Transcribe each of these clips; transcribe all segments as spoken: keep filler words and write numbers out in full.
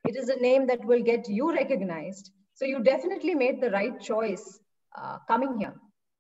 It is a name that will get you recognized. So you definitely made the right choice uh, coming here.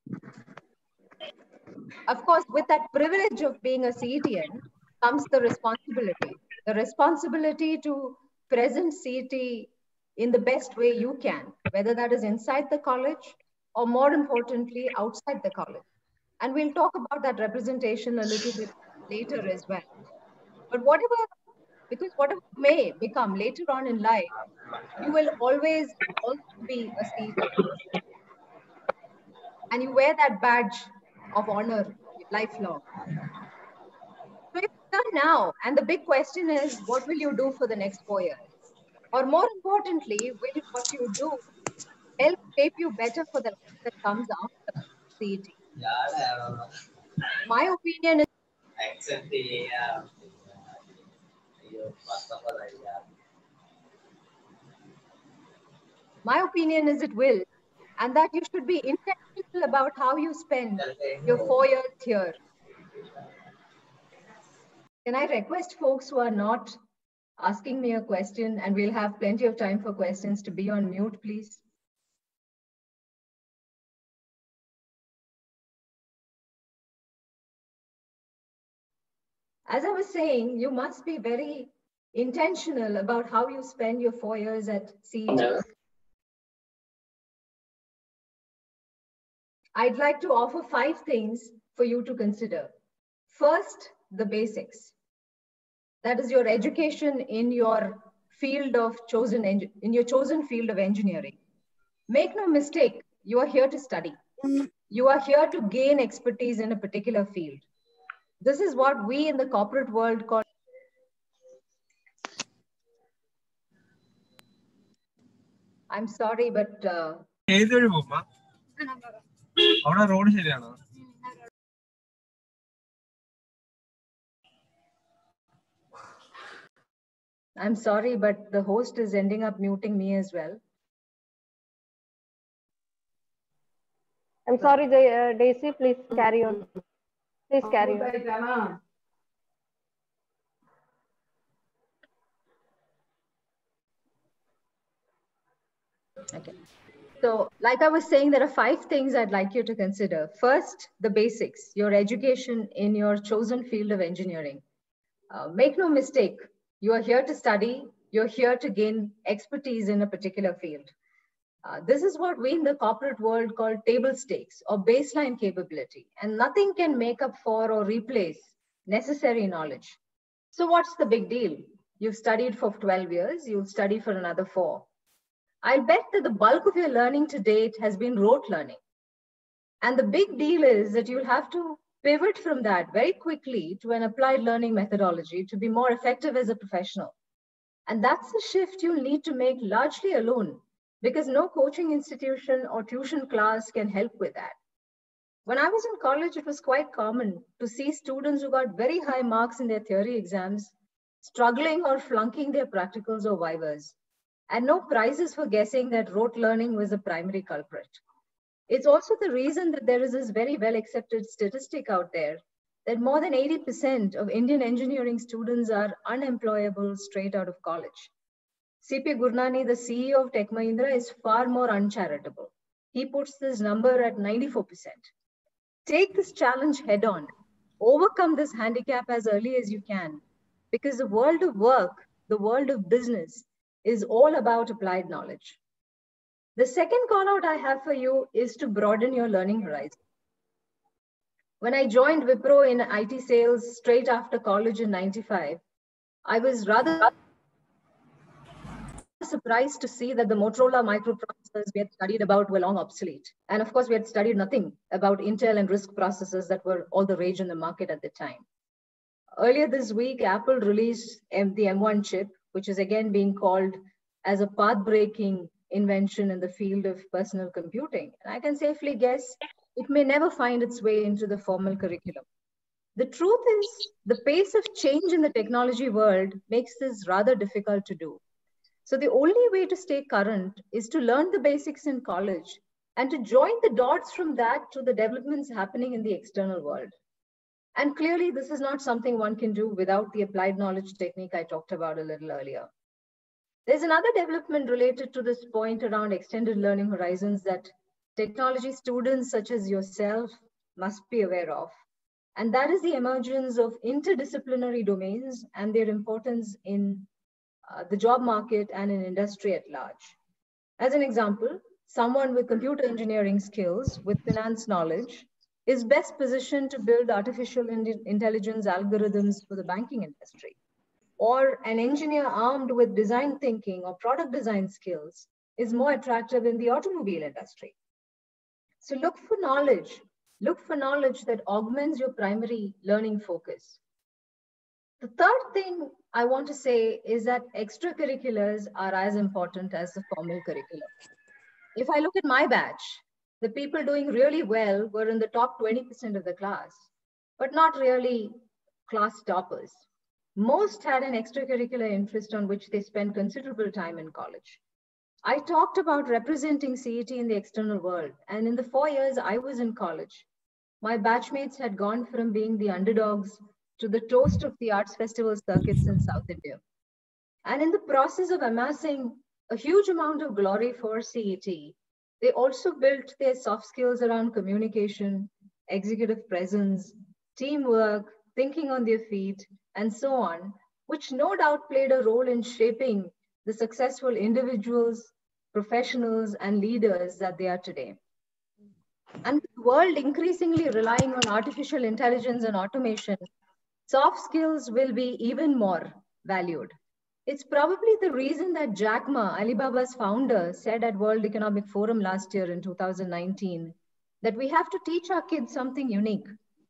Of course, with that privilege of being a C E T N comes the responsibility. The responsibility to present C E T in the best way you can, whether that is inside the college or more importantly, outside the college. And we'll talk about that representation a little bit later as well. But whatever, because whatever you may become later on in life, you will always also be a C E T N. And you wear that badge of honor lifelong. So it's done now. And the big question is, what will you do for the next four years? Or more importantly, will what you do help shape you better for the life that comes after C E T? My opinion is my opinion is it will, and that you should be intentional about how you spend your four years here. Can I request folks who are not asking me a question, and we'll have plenty of time for questions, to be on mute, please? As I was saying, you must be very intentional about how you spend your four years at C E T. I'd like to offer five things for you to consider. First, the basics. That is your education in your field of chosen, in your chosen field of engineering. Make no mistake, you are here to study. You are here to gain expertise in a particular field. This is what we in the corporate world call. I'm sorry, but uh, I'm sorry, but the host is ending up muting me as well. I'm sorry, uh, Daisy, please carry on. Please carry on. Okay. So, like I was saying, there are five things I'd like you to consider. First, the basics, your education in your chosen field of engineering. Uh, make no mistake, you are here to study, you're here to gain expertise in a particular field. Uh, this is what we in the corporate world call table stakes or baseline capability, and nothing can make up for or replace necessary knowledge. So what's the big deal? You've studied for twelve years, you'll study for another four. I'll bet that the bulk of your learning to date has been rote learning. And the big deal is that you'll have to pivot from that very quickly to an applied learning methodology to be more effective as a professional. And that's the shift you'll need to make largely alone, because no coaching institution or tuition class can help with that. When I was in college, it was quite common to see students who got very high marks in their theory exams struggling or flunking their practicals or vivas, and no prizes for guessing that rote learning was the primary culprit. It's also the reason that there is this very well accepted statistic out there that more than eighty percent of Indian engineering students are unemployable straight out of college. C P Gurnani, the C E O of Tech Mahindra, is far more uncharitable. He puts this number at ninety-four percent. Take this challenge head on. Overcome this handicap as early as you can, because the world of work, the world of business, is all about applied knowledge. The second call out I have for you is to broaden your learning horizon. When I joined Wipro in I T sales straight after college in ninety-five, I was rather surprised to see that the Motorola microprocessors we had studied about were long obsolete. And of course, we had studied nothing about Intel and RISC processors that were all the rage in the market at the time. Earlier this week, Apple released the M one chip, which is again being called as a path-breaking invention in the field of personal computing. And I can safely guess it may never find its way into the formal curriculum. The truth is, the pace of change in the technology world makes this rather difficult to do. So the only way to stay current is to learn the basics in college and to join the dots from that to the developments happening in the external world. And clearly, this is not something one can do without the applied knowledge technique I talked about a little earlier. There's another development related to this point around extended learning horizons that technology students such as yourself must be aware of. And that is the emergence of interdisciplinary domains and their importance in uh, the job market and in industry at large. As an example, someone with computer engineering skills with finance knowledge is best positioned to build artificial intelligence algorithms for the banking industry. Or an engineer armed with design thinking or product design skills is more attractive in the automobile industry. So look for knowledge. Look for knowledge that augments your primary learning focus. The third thing I want to say is that extracurriculars are as important as the formal curriculum. If I look at my batch, the people doing really well were in the top twenty percent of the class, but not really class toppers. Most had an extracurricular interest on which they spent considerable time in college. I talked about representing C E T in the external world, and in the four years I was in college, my batchmates had gone from being the underdogs to the toast of the arts festival circuits in South India. And in the process of amassing a huge amount of glory for C E T, they also built their soft skills around communication, executive presence, teamwork, thinking on their feet, and so on, which no doubt played a role in shaping the successful individuals, professionals, and leaders that they are today. And the world increasingly relying on artificial intelligence and automation, soft skills will be even more valued. It's probably the reason that Jack Ma, Alibaba's founder, said at World Economic Forum last year in two thousand nineteen that we have to teach our kids something unique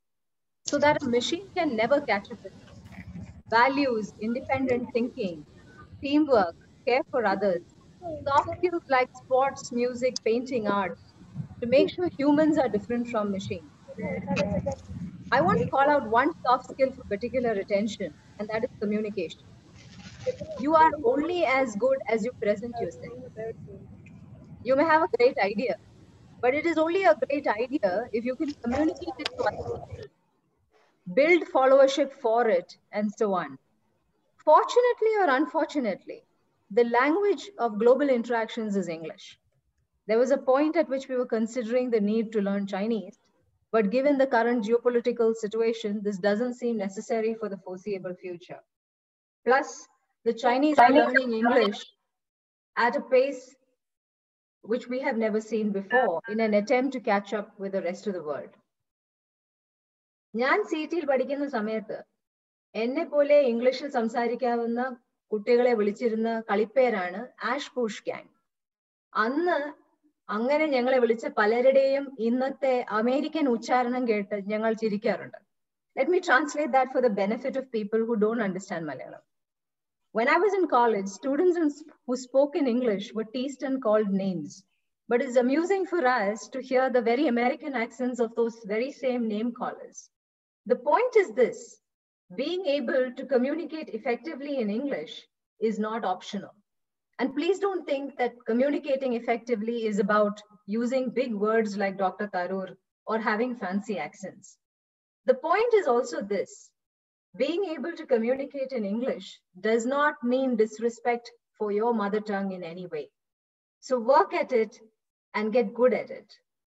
so that a machine can never catch up with us. Values, independent thinking, teamwork, care for others, soft skills like sports, music, painting, art, to make sure humans are different from machines. I want to call out one soft skill for particular attention, and that is communication. You are only as good as you present yourself. You may have a great idea, but it is only a great idea if you can communicate it to other people, build followership for it, and so on. Fortunately or unfortunately, the language of global interactions is English. There was a point at which we were considering the need to learn Chinese, but given the current geopolitical situation, this doesn't seem necessary for the foreseeable future. Plus, the Chinese are learning English at a pace which we have never seen before in an attempt to catch up with the rest of the world. ഞാൻ സീറ്റിൽ പഠിക്കുന്ന സമയത്ത് എന്നെ പോലെ ഇംഗ്ലീഷിൽ സംസാരിക്കാവുന്ന കുട്ടികളെ വിളിച്ചിരുന്ന കളിപ്പേരാണ് ash പൂഷ് gang. അന്ന് അങ്ങനെ ഞങ്ങളെ വിളിച്ച പലരുടെയും ഇന്നത്തെ അമേരിക്കൻ ഉച്ചാരണം കേട്ട് ഞങ്ങൾ ചിരിക്കാറുണ്ട്. Let me translate that for the benefit of people who don't understand Malayalam. When I was in college, students who spoke in English were teased and called names. But it's amusing for us to hear the very American accents of those very same name callers. The point is this: being able to communicate effectively in English is not optional. And please don't think that communicating effectively is about using big words like Doctor Tharoor or having fancy accents. The point is also this: being able to communicate in English does not mean disrespect for your mother tongue in any way. So work at it and get good at it.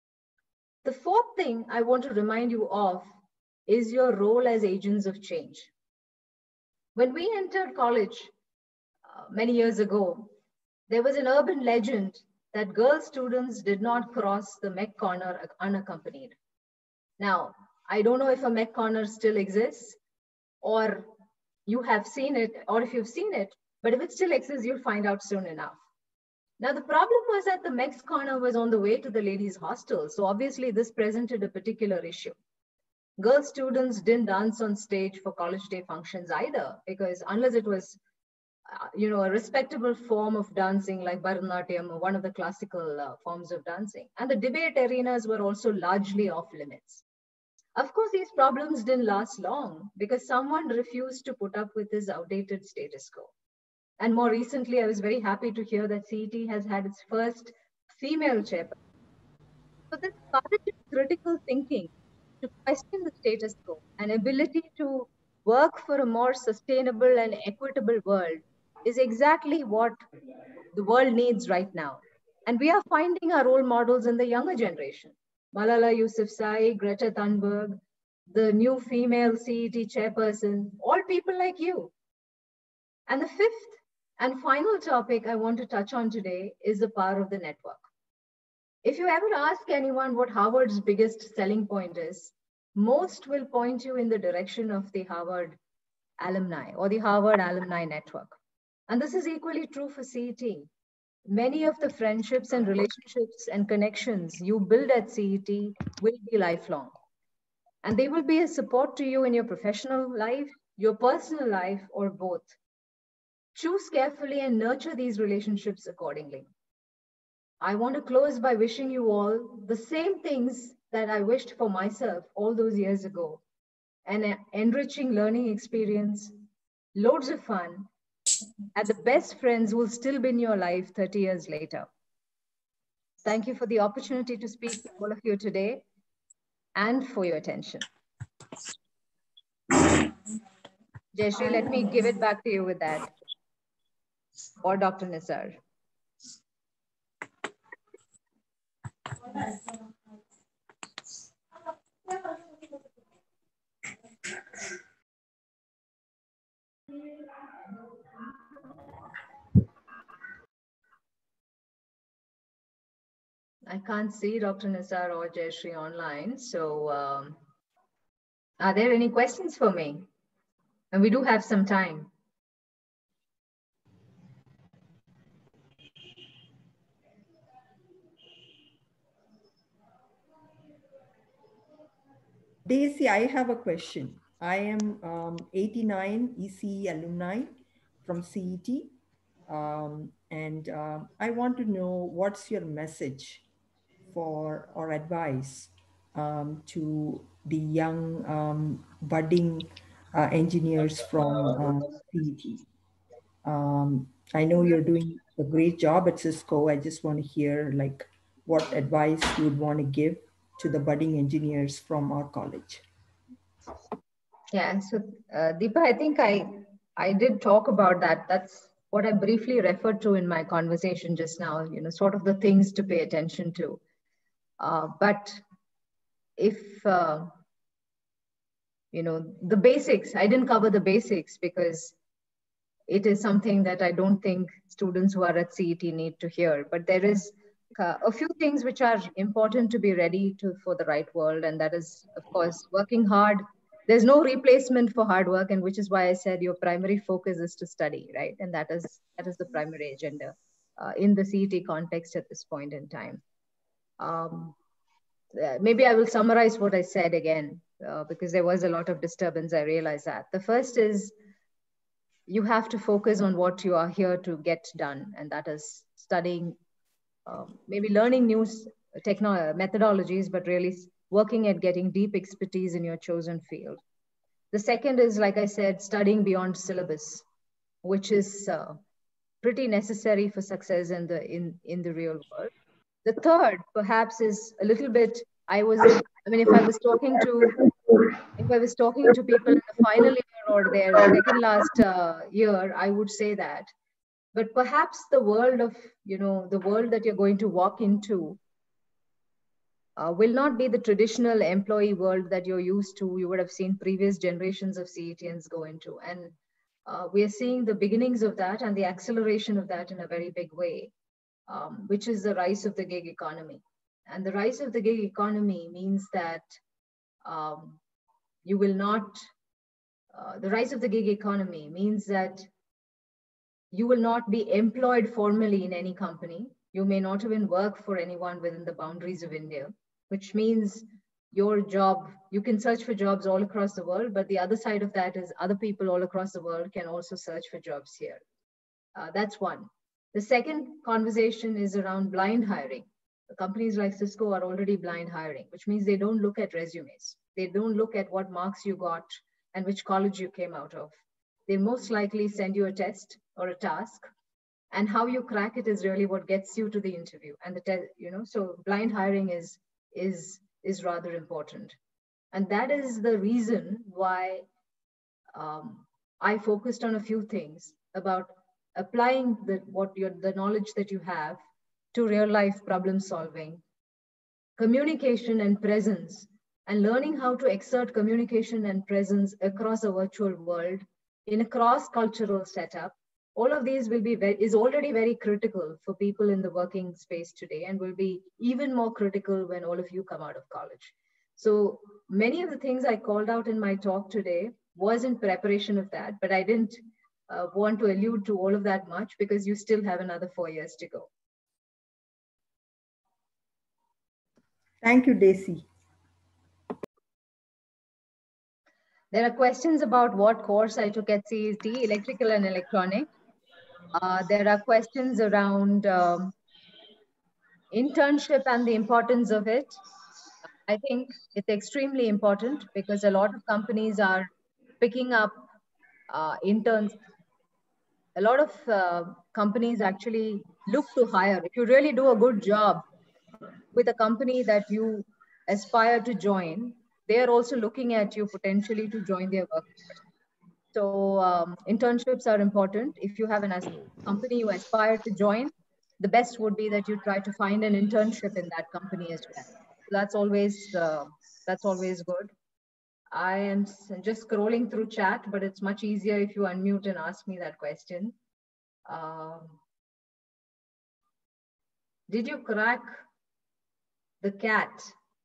The fourth thing I want to remind you of is your role as agents of change. When we entered college uh, many years ago, there was an urban legend that girl students did not cross the Mech Corner unaccompanied. Now, I don't know if a Mech Corner still exists, or you have seen it, or if you've seen it, but if it still exists, you'll find out soon enough. Now, the problem was that the Mech Corner was on the way to the ladies' hostel, so obviously this presented a particular issue. Girl students didn't dance on stage for college day functions either, because unless it was, uh, you know, a respectable form of dancing like Bharatanatyam or one of the classical uh, forms of dancing, and the debate arenas were also largely off limits. Of course, these problems didn't last long because someone refused to put up with this outdated status quo. And more recently, I was very happy to hear that C E T has had its first female chairperson. So this courage and critical thinking to question the status quo and ability to work for a more sustainable and equitable world is exactly what the world needs right now. And we are finding our role models in the younger generation. Malala Yousafzai, Greta Thunberg, the new female C E T chairperson, all people like you. And the fifth and final topic I want to touch on today is the power of the network. If you ever ask anyone what Harvard's biggest selling point is, most will point you in the direction of the Harvard alumni or the Harvard alumni network. And this is equally true for C E T. Many of the friendships and relationships and connections you build at C E T will be lifelong. And they will be a support to you in your professional life, your personal life, or both. Choose carefully and nurture these relationships accordingly. I want to close by wishing you all the same things that I wished for myself all those years ago. An enriching learning experience, loads of fun, and the best friends will still be in your life thirty years later. Thank you for the opportunity to speak to all of you today and for your attention. Jayashree, let me give it back to you with that. Or Doctor Nisar. I can't see Doctor Nisar or Jayashree online. So um, are there any questions for me? And we do have some time. Daisy, I have a question. I am um, eighty-nine E C E alumni from C E T. Um, and uh, I want to know what's your message for or advice um, to the young um, budding uh, engineers from uh, C E T. Um, I know you're doing a great job at Cisco. I just want to hear like what advice you would want to give to the budding engineers from our college. Yeah, so uh, Deepa, I think I, I did talk about that. That's what I briefly referred to in my conversation just now, you know, sort of the things to pay attention to. Uh, but if, uh, you know, the basics, I didn't cover the basics because it is something that I don't think students who are at C E T need to hear. But there is uh, a few things which are important to be ready to for the right world. And that is, of course, working hard. There's no replacement for hard work, and which is why I said your primary focus is to study, right? And that is that is the primary agenda uh, in the C E T context at this point in time. Um, uh, maybe I will summarize what I said again, uh, because there was a lot of disturbance. I realize that. The first is you have to focus on what you are here to get done, and that is studying, um, maybe learning new techno methodologies, but really working at getting deep expertise in your chosen field. The second is, like I said, studying beyond syllabus, which is uh, pretty necessary for success in the in in the real world. The third, perhaps, is a little bit. I was, I mean, if I was talking to, if I was talking to people in the final year or their second last uh, year, I would say that. But perhaps the world of, you know, the world that you're going to walk into uh, will not be the traditional employee world that you're used to. You would have seen previous generations of C E T Ns go into. And uh, we are seeing the beginnings of that and the acceleration of that in a very big way, um, which is the rise of the gig economy. And the rise of the gig economy means that um, you will not, uh, the rise of the gig economy means that you will not be employed formally in any company. You may not even work for anyone within the boundaries of India, which means your job, you can search for jobs all across the world, but the other side of that is other people all across the world can also search for jobs here. Uh, that's one. The second conversation is around blind hiring. The companies like Cisco are already blind hiring, which means they don't look at resumes. They don't look at what marks you got and which college you came out of. They most likely send you a test or a task, and how you crack it is really what gets you to the interview. And the te- you know, so blind hiring is is is rather important, and that is the reason why um, I focused on a few things about applying the, what your, the knowledge that you have to real life problem solving, communication and presence, and learning how to exert communication and presence across a virtual world in a cross-cultural setup. All of these will be very, is already very critical for people in the working space today, and will be even more critical when all of you come out of college. So many of the things I called out in my talk today was in preparation of that, but I didn't uh, want to allude to all of that much because you still have another four years to go. Thank you, Daisy. There are questions about what course I took at C E T, electrical and electronic. Uh, there are questions around um, internship and the importance of it. I think it's extremely important because a lot of companies are picking up uh, interns. A lot of uh, companies actually look to hire. If you really do a good job with a company that you aspire to join, they are also looking at you potentially to join their workforce. So um, internships are important. If you have an company you aspire to join, the best would be that you try to find an internship in that company as well. So that's always uh, that's always good. I am just scrolling through chat, but it's much easier if you unmute and ask me that question. Um, did you crack the cat?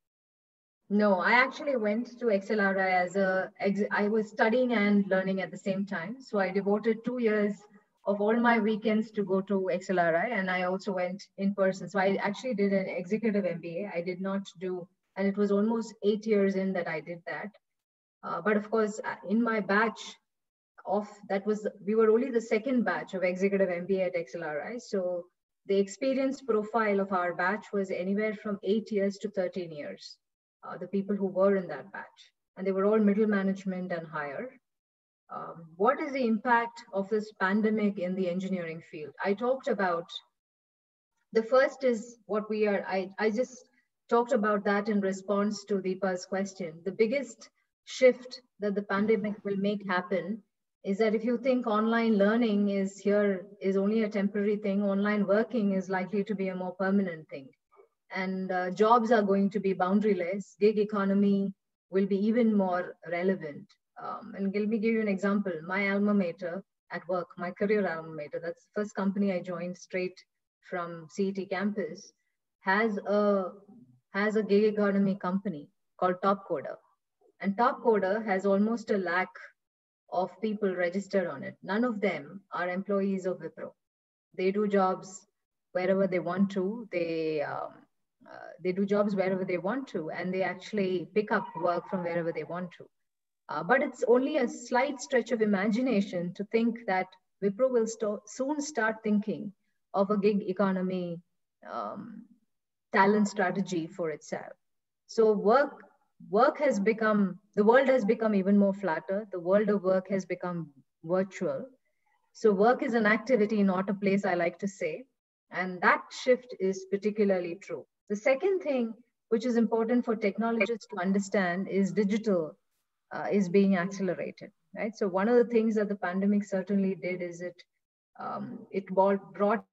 No, I actually went to X L R I as a, I was studying and learning at the same time. So I devoted two years of all my weekends to go to X L R I, and I also went in person. So I actually did an executive M B A. I did not do, and it was almost eight years in that I did that. Uh, but of course, in my batch of, that was, we were only the second batch of executive M B A at X L R I. So the experience profile of our batch was anywhere from eight years to thirteen years. Uh, the people who were in that batch, and they were all middle management and higher. Um, what is the impact of this pandemic in the engineering field? I talked about, the first is what we are, I, I just talked about that in response to Deepa's question. The biggest shift that the pandemic will make happen is that if you think online learning is here, is only a temporary thing, online working is likely to be a more permanent thing. And uh, jobs are going to be boundaryless. Gig economy will be even more relevant. Um, and let me give you an example. My alma mater at work, my career alma mater, that's the first company I joined straight from C E T campus, has a, has a gig economy company called Topcoder. And Topcoder has almost a lakh of people registered on it. None of them are employees of Wipro. They do jobs wherever they want to. They, um, Uh, they do jobs wherever they want to, and they actually pick up work from wherever they want to. Uh, but it's only a slight stretch of imagination to think that Wipro will st soon start thinking of a gig economy um, talent strategy for itself. So work, work has become, the world has become even more flatter. The world of work has become virtual. So work is an activity, not a place, I like to say. And that shift is particularly true. The second thing, which is important for technologists to understand, is digital uh, is being accelerated, right? So one of the things that the pandemic certainly did is it um, it brought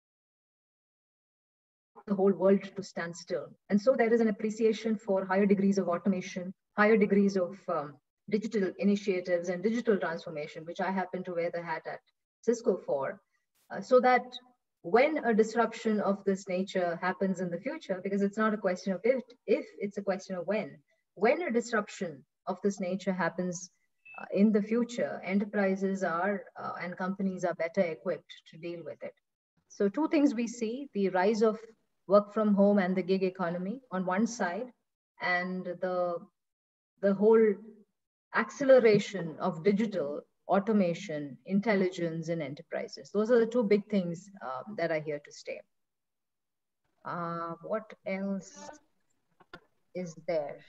the whole world to stand still. And so there is an appreciation for higher degrees of automation, higher degrees of um, digital initiatives and digital transformation, which I happen to wear the hat at Cisco for, uh, so that when a disruption of this nature happens in the future, because it's not a question of if, if it's a question of when, when a disruption of this nature happens uh, in the future, enterprises are uh, and companies are better equipped to deal with it. So two things we see, the rise of work from home and the gig economy on one side, and the, the whole acceleration of digital automation, intelligence in enterprises. Those are the two big things um, that are here to stay. Uh, what else is there?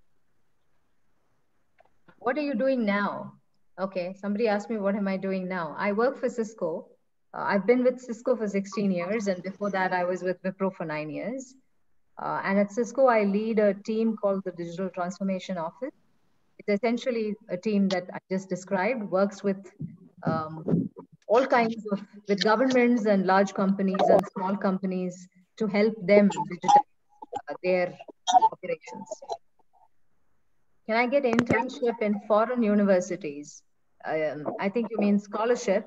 What are you doing now? Okay, somebody asked me, what am I doing now? I work for Cisco. Uh, I've been with Cisco for sixteen years, and before that I was with Wipro for nine years. Uh, and at Cisco, I lead a team called the Digital Transformation Office. It's essentially a team that I just described, works with um, all kinds of, with governments and large companies and small companies to help them digitize uh, their operations. Can I get internship in foreign universities? Um, I think you mean scholarship.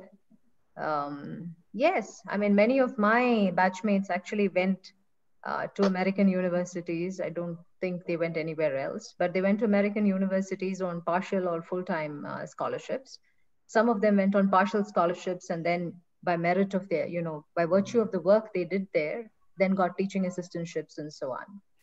Um, yes, I mean, many of my batchmates actually went uh, to American universities. I don't think they went anywhere else, but they went to American universities on partial or full-time uh, scholarships. Some of them went on partial scholarships and then by merit of their, you know, by virtue of the work they did there, then got teaching assistantships and so on.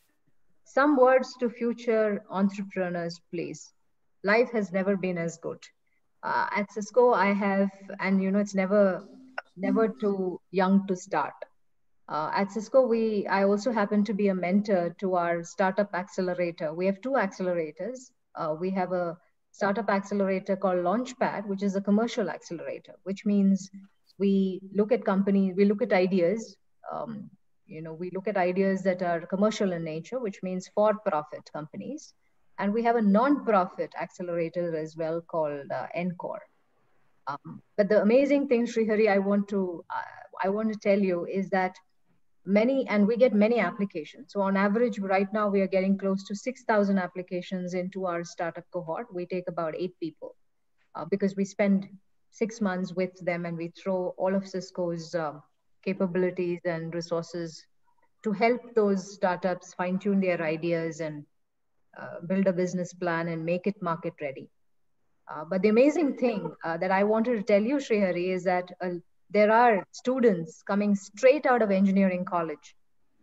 Some words to future entrepreneurs, please. Life has never been as good. Uh, at Cisco, I have, and you know, it's never, never too young to start. Uh, at Cisco, we, I also happen to be a mentor to our startup accelerator. We have two accelerators. Uh, we have a startup accelerator called Launchpad, which is a commercial accelerator, which means we look at companies, we look at ideas. Um, you know, we look at ideas that are commercial in nature, which means for-profit companies. And we have a non-profit accelerator as well called uh, Encore. Um, but the amazing thing, Srihari, I want to uh, I want to tell you is that many, and we get many applications. So on average, right now we are getting close to six thousand applications into our startup cohort. We take about eight people uh, because we spend six months with them and we throw all of Cisco's uh, capabilities and resources to help those startups fine tune their ideas and uh, build a business plan and make it market ready. Uh, but the amazing thing uh, that I wanted to tell you, Srihari, is that uh, there are students coming straight out of engineering college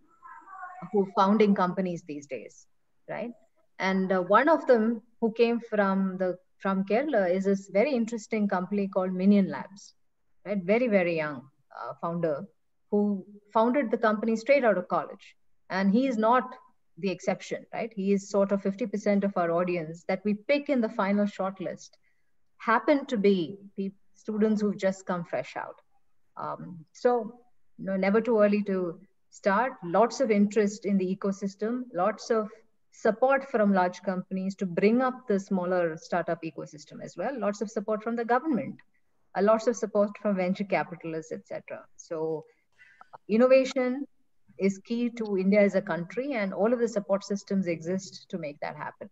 who are founding companies these days, right? And uh, one of them who came from the from Kerala is this very interesting company called Minion Labs, right? Very, very young uh, founder who founded the company straight out of college. And he is not the exception, right? He is sort of fifty percent of our audience that we pick in the final shortlist happen to be students who've just come fresh out. Um, so, you know, never too early to start. Lots of interest in the ecosystem, lots of support from large companies to bring up the smaller startup ecosystem as well. Lots of support from the government, uh, lots of support from venture capitalists, et cetera. So, innovation is key to India as a country, and all of the support systems exist to make that happen.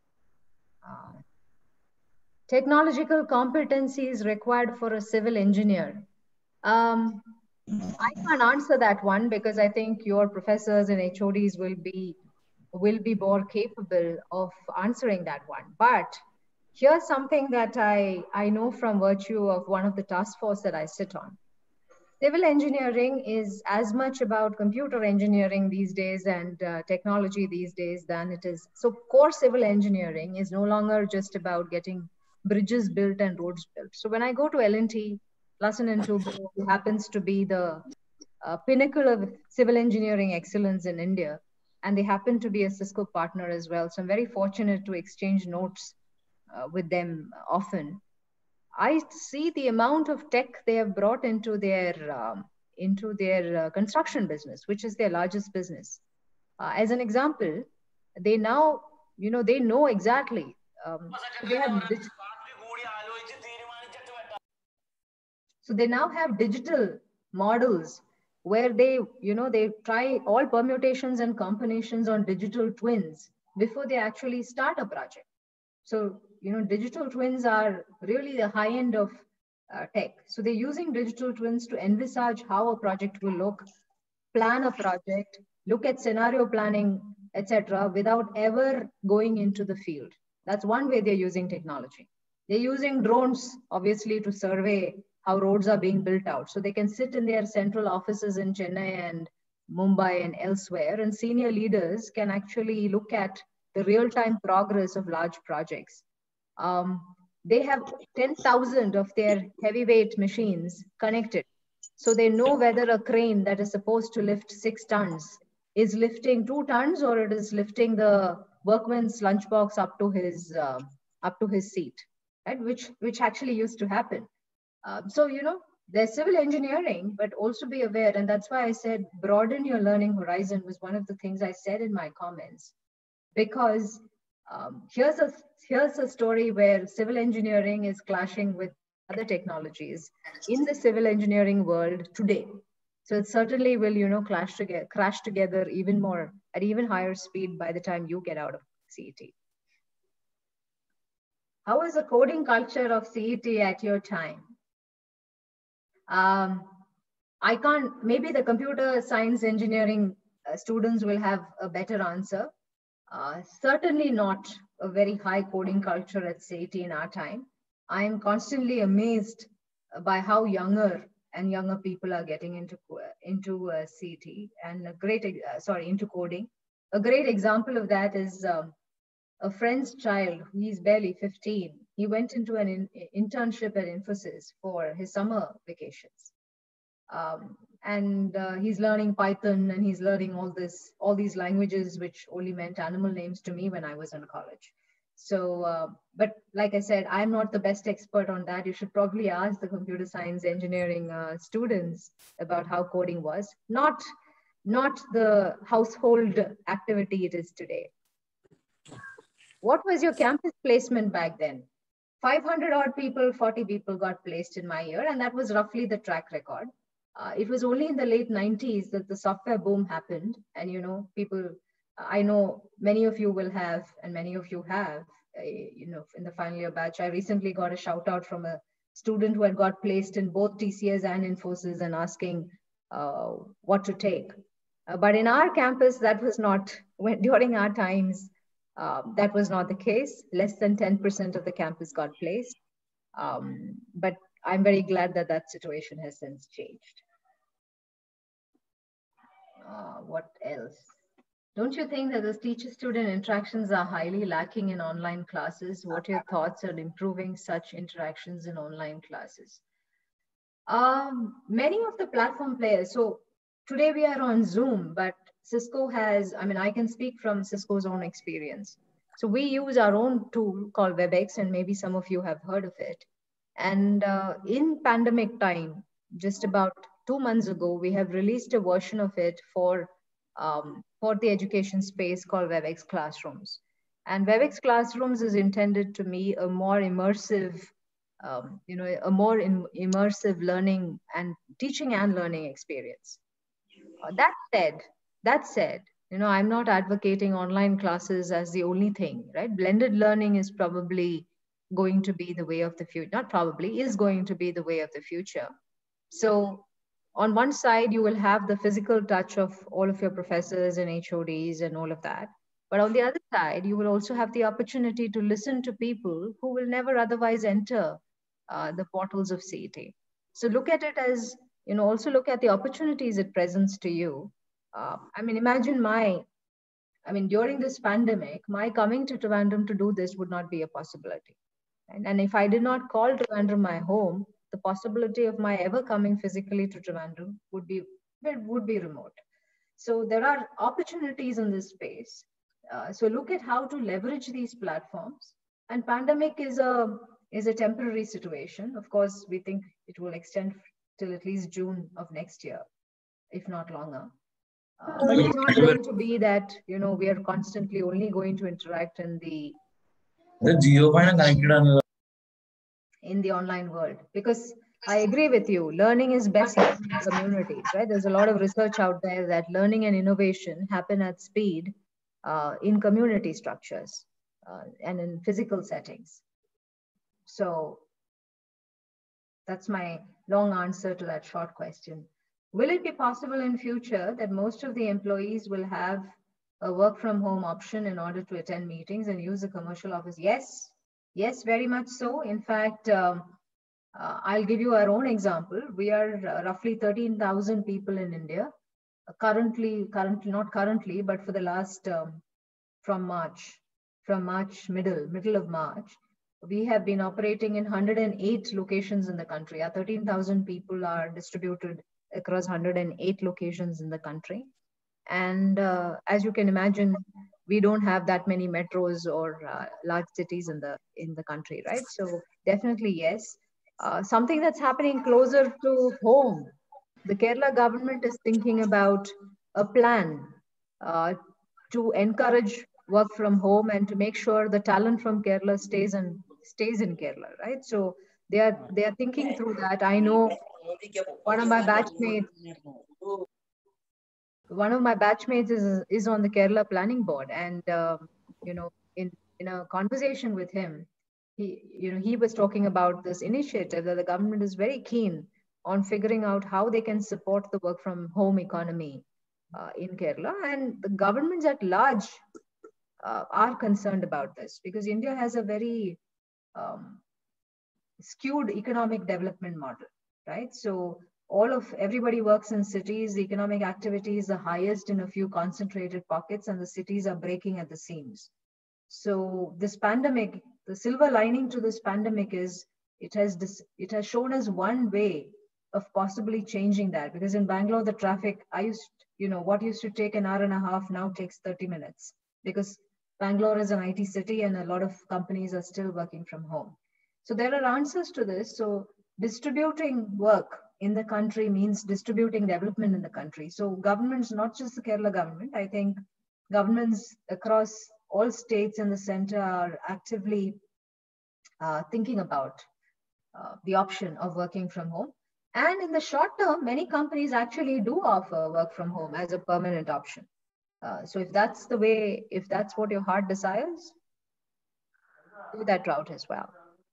Uh, technological competency is required for a civil engineer. Um, I can't answer that one because I think your professors and H O Ds will be will be more capable of answering that one. But here's something that I, I know from virtue of one of the task force that I sit on. Civil engineering is as much about computer engineering these days and uh, technology these days than it is. So core civil engineering is no longer just about getting bridges built and roads built. So when I go to L and T, Larsen and Toubro, who happens to be the uh, pinnacle of civil engineering excellence in India, and they happen to be a Cisco partner as well. So I'm very fortunate to exchange notes uh, with them often. I see the amount of tech they have brought into their um, into their uh, construction business, which is their largest business. Uh, as an example, they now, you know, they know exactly. Um, they have so they now have digital models where they, you know, they try all permutations and combinations on digital twins before they actually start a project. So, you know, digital twins are really the high end of uh, tech. So they're using digital twins to envisage how a project will look, plan a project, look at scenario planning, et cetera, without ever going into the field. That's one way they're using technology. They're using drones, obviously, to survey how roads are being built out. So they can sit in their central offices in Chennai and Mumbai and elsewhere, and senior leaders can actually look at the real-time progress of large projects. Um, they have ten thousand of their heavyweight machines connected. So they know whether a crane that is supposed to lift six tons is lifting two tons or it is lifting the workman's lunchbox up to his, uh, up to his seat, right? Which, which actually used to happen. Um, so, you know, there's civil engineering, but also be aware. And that's why I said, broaden your learning horizon was one of the things I said in my comments. Because um, here's, a, here's a story where civil engineering is clashing with other technologies in the civil engineering world today. So it certainly will, you know, clash together, crash together even more at even higher speed by the time you get out of C E T. How was the coding culture of C E T at your time? Um, I can't, maybe the computer science engineering uh, students will have a better answer. Uh, certainly not a very high coding culture at C E T in our time. I am constantly amazed by how younger and younger people are getting into into uh, C E T and a great, uh, sorry, into coding. A great example of that is um, a friend's child. He's barely fifteen. He went into an in, internship at Infosys for his summer vacations. Um, and uh, he's learning Python and he's learning all this, all these languages, which only meant animal names to me when I was in college. So, uh, but like I said, I'm not the best expert on that. You should probably ask the computer science engineering uh, students about how coding was, not, not the household activity it is today. What was your campus placement back then? five hundred odd people, forty people got placed in my year, and that was roughly the track record. Uh, it was only in the late nineties that the software boom happened. And, you know, people, I know many of you will have, and many of you have, uh, you know, in the final year batch. I recently got a shout out from a student who had got placed in both T C S and Infosys and asking uh, what to take. Uh, but in our campus, that was not, when, during our times, uh, that was not the case. Less than ten percent of the campus got placed. Um, but I'm very glad that that situation has since changed. Uh, what else? Don't you think that the teacher-student interactions are highly lacking in online classes? What are your thoughts on improving such interactions in online classes? Um, many of the platform players, so today we are on Zoom, but Cisco has, I mean, I can speak from Cisco's own experience. So we use our own tool called WebEx, and maybe some of you have heard of it. And uh, in pandemic time, just about two months ago, we have released a version of it for, um, for the education space called WebEx Classrooms. And WebEx Classrooms is intended to be a more immersive, um, you know, a more in, immersive learning and teaching and learning experience. Uh, that said, that said, you know, I'm not advocating online classes as the only thing, right? Blended learning is probably going to be the way of the future, not probably, is going to be the way of the future. So on one side, you will have the physical touch of all of your professors and H O Ds and all of that. But on the other side, you will also have the opportunity to listen to people who will never otherwise enter uh, the portals of C E T. So look at it as, you know, also look at the opportunities it presents to you. Uh, I mean, imagine my, I mean, during this pandemic, my coming to Trivandrum to do this would not be a possibility. And, and if I did not call Trivandrum my home, the possibility of my ever coming physically to Trivandrum would be, would be remote. So there are opportunities in this space. Uh, so look at how to leverage these platforms. And pandemic is a, is a temporary situation. Of course, we think it will extend till at least June of next year, if not longer. Uh, but it's not going to be that, you know, we are constantly only going to interact in the in the online world, because I agree with you, learning is best in communities, right? There's a lot of research out there that learning and innovation happen at speed uh, in community structures uh, and in physical settings. So that's my long answer to that short question. Will it be possible in future that most of the employees will have a work from home option in order to attend meetings and use the commercial office? Yes, yes, very much so. In fact, um, uh, I'll give you our own example. We are uh, roughly thirteen thousand people in India. Uh, currently, currently, not currently, but for the last, um, from March, from March, middle, middle of March, we have been operating in one hundred eight locations in the country. Our thirteen thousand people are distributed across one hundred eight locations in the country. And uh, as you can imagine, we don't have that many metros or uh, large cities in the in the country, right? So definitely yes. Uh, something that's happening closer to home. The Kerala government is thinking about a plan uh, to encourage work from home and to make sure the talent from Kerala stays in stays in Kerala, right? So They are, they are thinking through that. I know one of my batchmates, one of my batchmates is, is on the Kerala planning board. And, um, you know, in, in a conversation with him, he, you know, he was talking about this initiative that the government is very keen on figuring out how they can support the work from home economy uh, in Kerala. And the governments at large uh, are concerned about this, because India has a very um, skewed economic development model, right? So all of everybody works in cities. The economic activity is the highest in a few concentrated pockets, and the cities are breaking at the seams. So this pandemic, the silver lining to this pandemic is it has dis, it has shown us one way of possibly changing that. Because in Bangalore, the traffic, I used, you know, what used to take an hour and a half now takes thirty minutes, because Bangalore is an I T city and a lot of companies are still working from home. So there are answers to this. So distributing work in the country means distributing development in the country. So governments, not just the Kerala government, I think governments across all states in the center are actively uh, thinking about uh, the option of working from home. And in the short term, many companies actually do offer work from home as a permanent option. Uh, so if that's the way, if that's what your heart desires, do that route as well.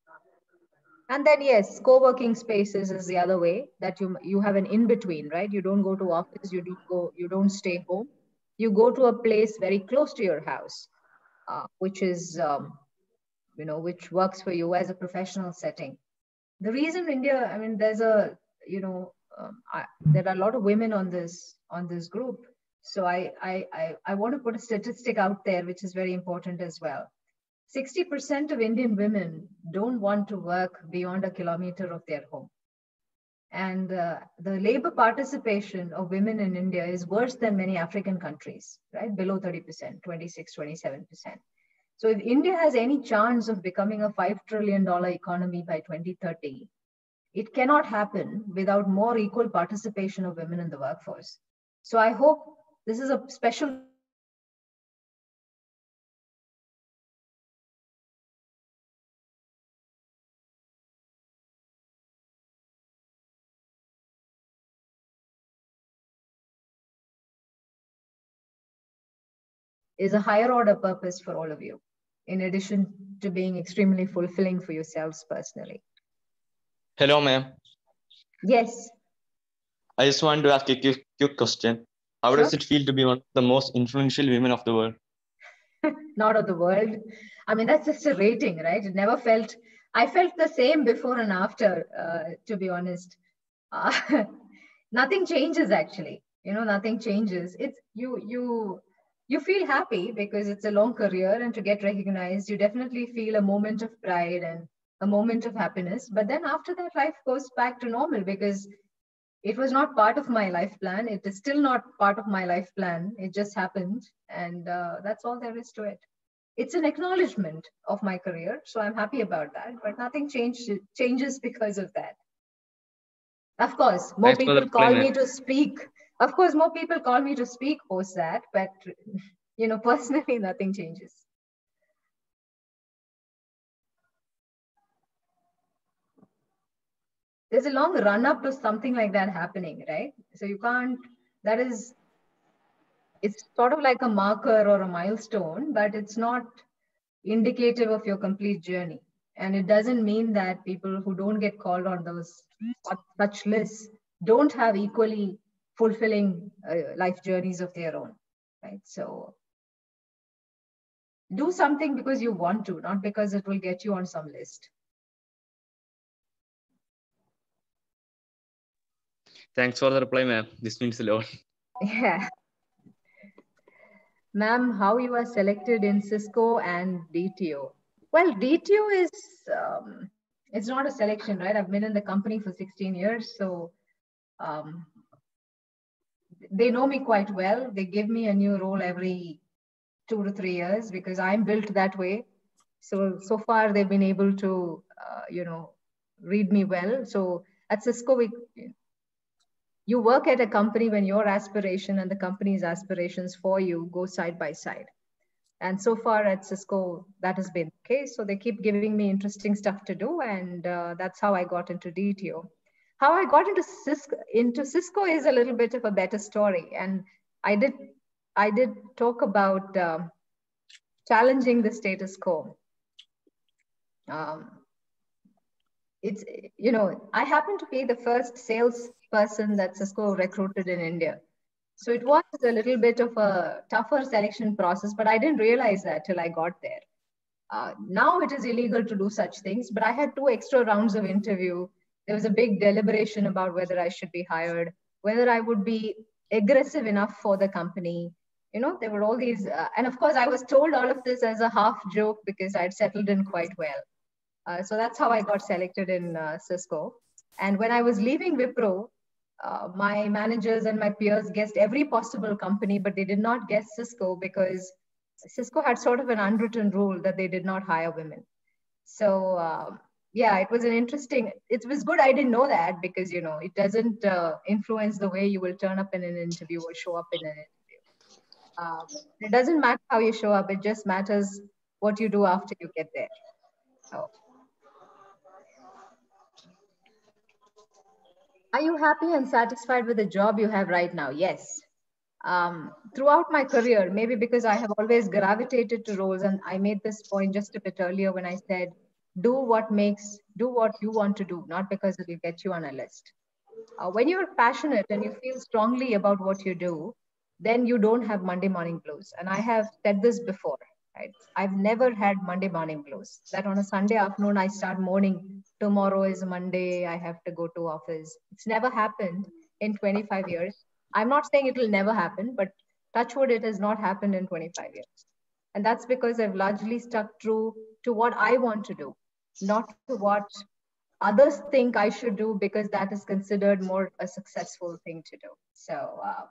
And then yes, co-working spaces is the other way, that you you have an in-between, right? You don't go to office, you don't go, you don't stay home. You go to a place very close to your house, uh, which is um, you know, which works for you as a professional setting. The reason India, I mean, there's a, you know, um, I, there are a lot of women on this on this group. So I, I, I, I want to put a statistic out there, which is very important as well. sixty percent of Indian women don't want to work beyond a kilometer of their home. And uh, the labor participation of women in India is worse than many African countries, right? Below thirty percent, twenty-six, twenty-seven percent. So if India has any chance of becoming a five trillion dollar economy by twenty thirty, it cannot happen without more equal participation of women in the workforce. So I hope this is a special is a higher order purpose for all of you, in addition to being extremely fulfilling for yourselves personally. Hello, ma'am. Yes. I just want to ask a quick, quick question. How Sure. does it feel to be one of the most influential women of the world? Not of the world. I mean, that's just a rating, right? It never felt, I felt the same before and after, uh, to be honest. Uh, nothing changes actually. You know, nothing changes. It's you, you, you feel happy because it's a long career, and to get recognized, you definitely feel a moment of pride and a moment of happiness. But then after that, life goes back to normal, because it was not part of my life plan. It is still not part of my life plan. It just happened. And uh, that's all there is to it. It's an acknowledgement of my career. So I'm happy about that, but nothing changed, changes because of that. Of course, more Thanks for the people call reply, me ma'am. to speak. Of course, more people call me to speak post that, but you know, personally, nothing changes. There's a long run up to something like that happening, right? So you can't, that is, it's sort of like a marker or a milestone, but it's not indicative of your complete journey. And it doesn't mean that people who don't get called on those on such lists don't have equally fulfilling uh, life journeys of their own, right? So do something because you want to, not because it will get you on some list. Thanks for the reply, ma'am. This means a lot. Yeah. Ma'am, how you are selected in Cisco and D T O? Well, D T O is, um, it's not a selection, right? I've been in the company for sixteen years. So um, they know me quite well. They give me a new role every two to three years because I'm built that way. So, so far they've been able to, uh, you know, read me well. So at Cisco, we, you work at a company when your aspiration and the company's aspirations for you go side by side. And so far at Cisco, that has been the case. So they keep giving me interesting stuff to do. And uh, that's how I got into D T O. How I got into Cisco, into Cisco is a little bit of a better story. And I did, I did talk about uh, challenging the status quo. Um, it's, you know, I happen to be the first salesperson that Cisco recruited in India. So it was a little bit of a tougher selection process, but I didn't realize that till I got there. Uh, now it is illegal to do such things, but I had two extra rounds of interview. There was a big deliberation about whether I should be hired, whether I would be aggressive enough for the company. You know, there were all these, uh, and of course I was told all of this as a half joke because I'd settled in quite well. Uh, so that's how I got selected in uh, Cisco. And when I was leaving Wipro, uh, my managers and my peers guessed every possible company, but they did not guess Cisco because Cisco had sort of an unwritten rule that they did not hire women. So uh, yeah, it was an interesting, it was good I didn't know that because, you know, it doesn't uh, influence the way you will turn up in an interview or show up in an interview. Um, it doesn't matter how you show up, it just matters what you do after you get there. So. Are you happy and satisfied with the job you have right now? Yes. Um, throughout my career, maybe because I have always gravitated to roles, and I made this point just a bit earlier when I said, do what makes, do what you want to do, not because it will get you on a list. Uh, when you're passionate and you feel strongly about what you do, then you don't have Monday morning blues. And I have said this before, right? I've never had Monday morning blues. That on a Sunday afternoon, I start mourning, tomorrow is Monday, I have to go to office. It's never happened in twenty-five years. I'm not saying it will never happen, but touch wood, it has not happened in twenty-five years. And that's because I've largely stuck true to what I want to do, not to what others think I should do because that is considered more a successful thing to do. So uh,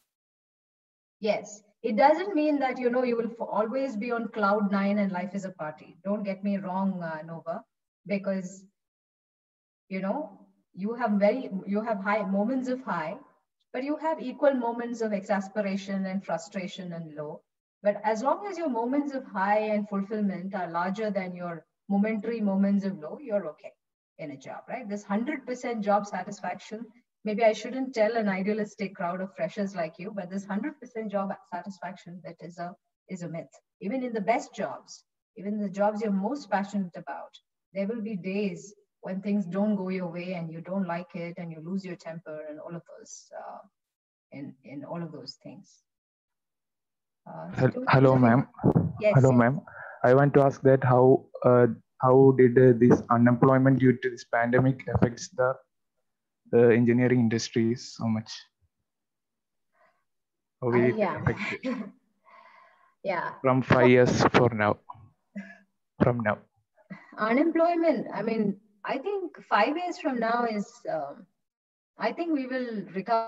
yes, it doesn't mean that, you know, you will always be on cloud nine and life is a party. Don't get me wrong, uh, Nova, because, you know, you have very, you have high moments of high, but you have equal moments of exasperation and frustration and low. But as long as your moments of high and fulfillment are larger than your momentary moments of low, you're okay in a job, right? This one hundred percent job satisfaction, maybe I shouldn't tell an idealistic crowd of freshers like you, but this one hundred percent job satisfaction, that is a, is a myth. Even in the best jobs, even the jobs you're most passionate about, there will be days when things don't go your way and you don't like it and you lose your temper and all of those, uh, in, in all of those things. Uh, Hello, ma'am. Yes. Hello, yes. ma'am. I want to ask that how uh, how did uh, this unemployment due to this pandemic affects the uh, engineering industries so much? How will Uh, it yeah. affect it? Yeah. From five years for now. From now. Unemployment. I mean, I think five years from now is. Um, I think we will recover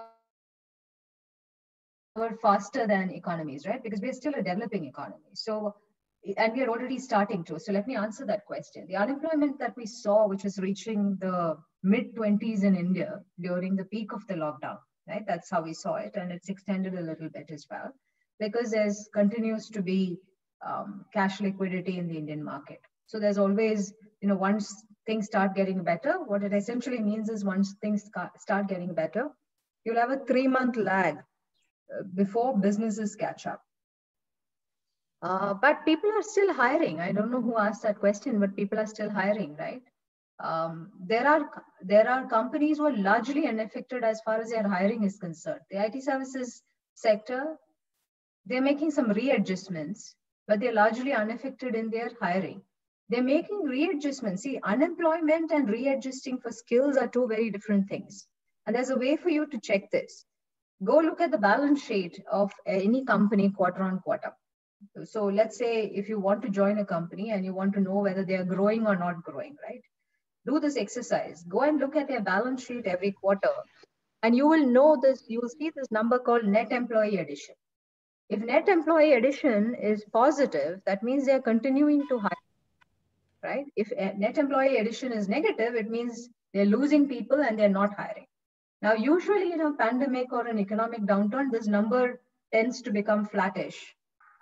faster than economies, right? Because we're still a developing economy. So, and we are already starting to. So let me answer that question. The unemployment that we saw, which was reaching the mid twenties in India during the peak of the lockdown, right? That's how we saw it. And it's extended a little bit as well, because there's continues to be um, cash liquidity in the Indian market. So there's always, you know, once things start getting better, what it essentially means is once things start getting better, you'll have a three month lag before businesses catch up. Uh, but people are still hiring. I don't know who asked that question, but people are still hiring, right? Um, there are there are companies who are largely unaffected as far as their hiring is concerned. The I T services sector, they're making some readjustments, but they're largely unaffected in their hiring. They're making readjustments. See, unemployment and readjusting for skills are two very different things. And there's a way for you to check this. Go look at the balance sheet of any company quarter on quarter. So let's say if you want to join a company and you want to know whether they are growing or not growing, right? Do this exercise. Go and look at their balance sheet every quarter. And you will know this, you will see this number called net employee addition. If net employee addition is positive, that means they're continuing to hire, right? If net employee addition is negative, it means they're losing people and they're not hiring. Now, usually in a pandemic or an economic downturn, this number tends to become flattish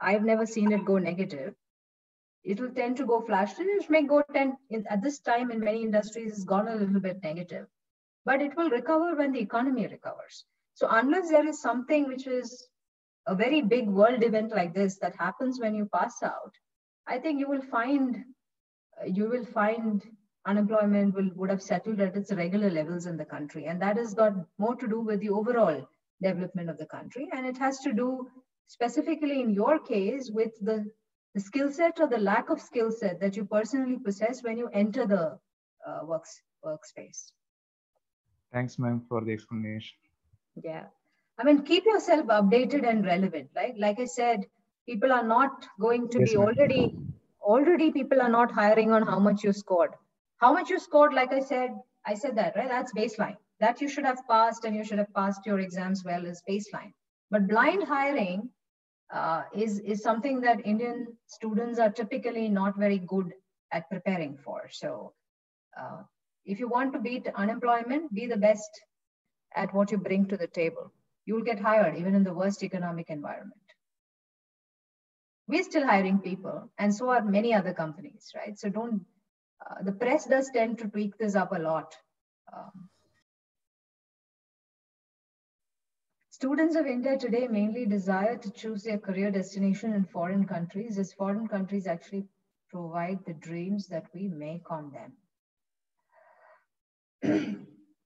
I've never seen it go negative. It will tend to go flash. It may go ten in, at this time in many industries, it's gone a little bit negative, but it will recover when the economy recovers. So unless there is something which is a very big world event like this that happens when you pass out, I think you will find you will find unemployment will would have settled at its regular levels in the country, and that has got more to do with the overall development of the country, and it has to do specifically in your case with the, the skill set or the lack of skill set that you personally possess when you enter the uh, works workspace. Thanks, ma'am, for the explanation. Yeah. I mean, keep yourself updated and relevant, right? Like I said, people are not going to Yes, be ma'am. already, already people are not hiring on how much you scored. How much you scored, like I said, I said that, right? That's baseline. That you should have passed and you should have passed your exams well as baseline. But blind hiring uh, is, is something that Indian students are typically not very good at preparing for. So uh, if you want to beat unemployment, be the best at what you bring to the table. You'll get hired even in the worst economic environment. We're still hiring people, and so are many other companies, right? So don't, uh, the press does tend to tweak this up a lot. Um, students of India today mainly desire to choose their career destination in foreign countries, as foreign countries actually provide the dreams that we make on them.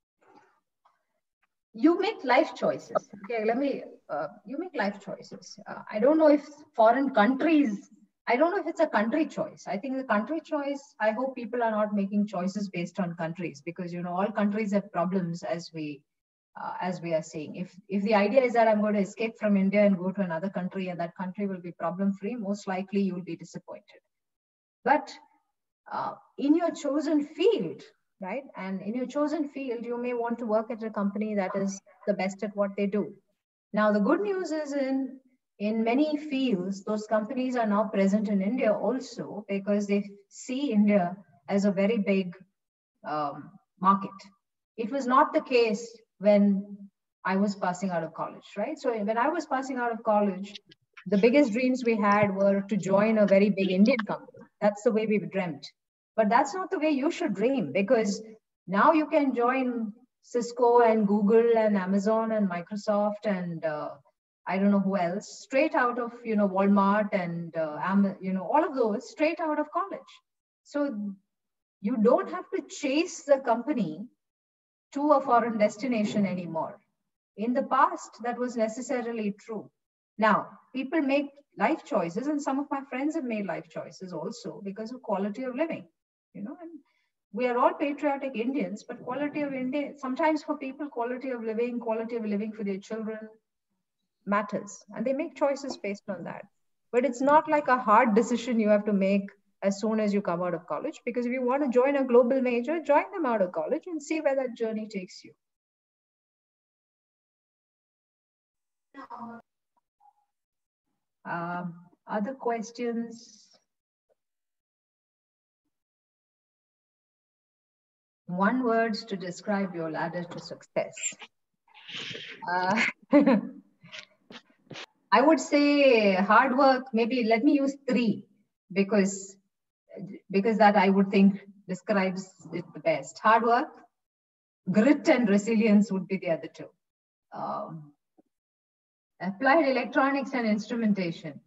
You make life choices. Okay, let me, uh, you make life choices. Uh, I don't know if foreign countries, I don't know if it's a country choice. I think the country choice, I hope people are not making choices based on countries, because, you know, all countries have problems as we, uh, as we are seeing. If, if the idea is that I'm going to escape from India and go to another country and that country will be problem free, most likely you will be disappointed. But uh, in your chosen field, right? And in your chosen field, you may want to work at a company that is the best at what they do. Now, the good news is in, in many fields, those companies are now present in India also, because they see India as a very big um, market. It was not the case when I was passing out of college, right? So when I was passing out of college, the biggest dreams we had were to join a very big Indian company. That's the way we dreamt. But that's not the way you should dream, because now you can join Cisco and Google and Amazon and Microsoft and uh, I don't know who else, straight out of, you know, Walmart and, uh, Am- you know, all of those straight out of college. So you don't have to chase the company to a foreign destination anymore. In the past, that was necessarily true. Now, people make life choices, and some of my friends have made life choices also because of quality of living. You know, and we are all patriotic Indians, but quality of India, sometimes for people, quality of living, quality of living for their children matters, and they make choices based on that. But it's not like a hard decision you have to make as soon as you come out of college, because if you want to join a global major, join them out of college and see where that journey takes you. Um, other questions? One word to describe your ladder to success. Uh, I would say hard work. Maybe let me use three, because because that I would think describes it the best. Hard work, grit, and resilience would be the other two. Um, applied electronics and instrumentation.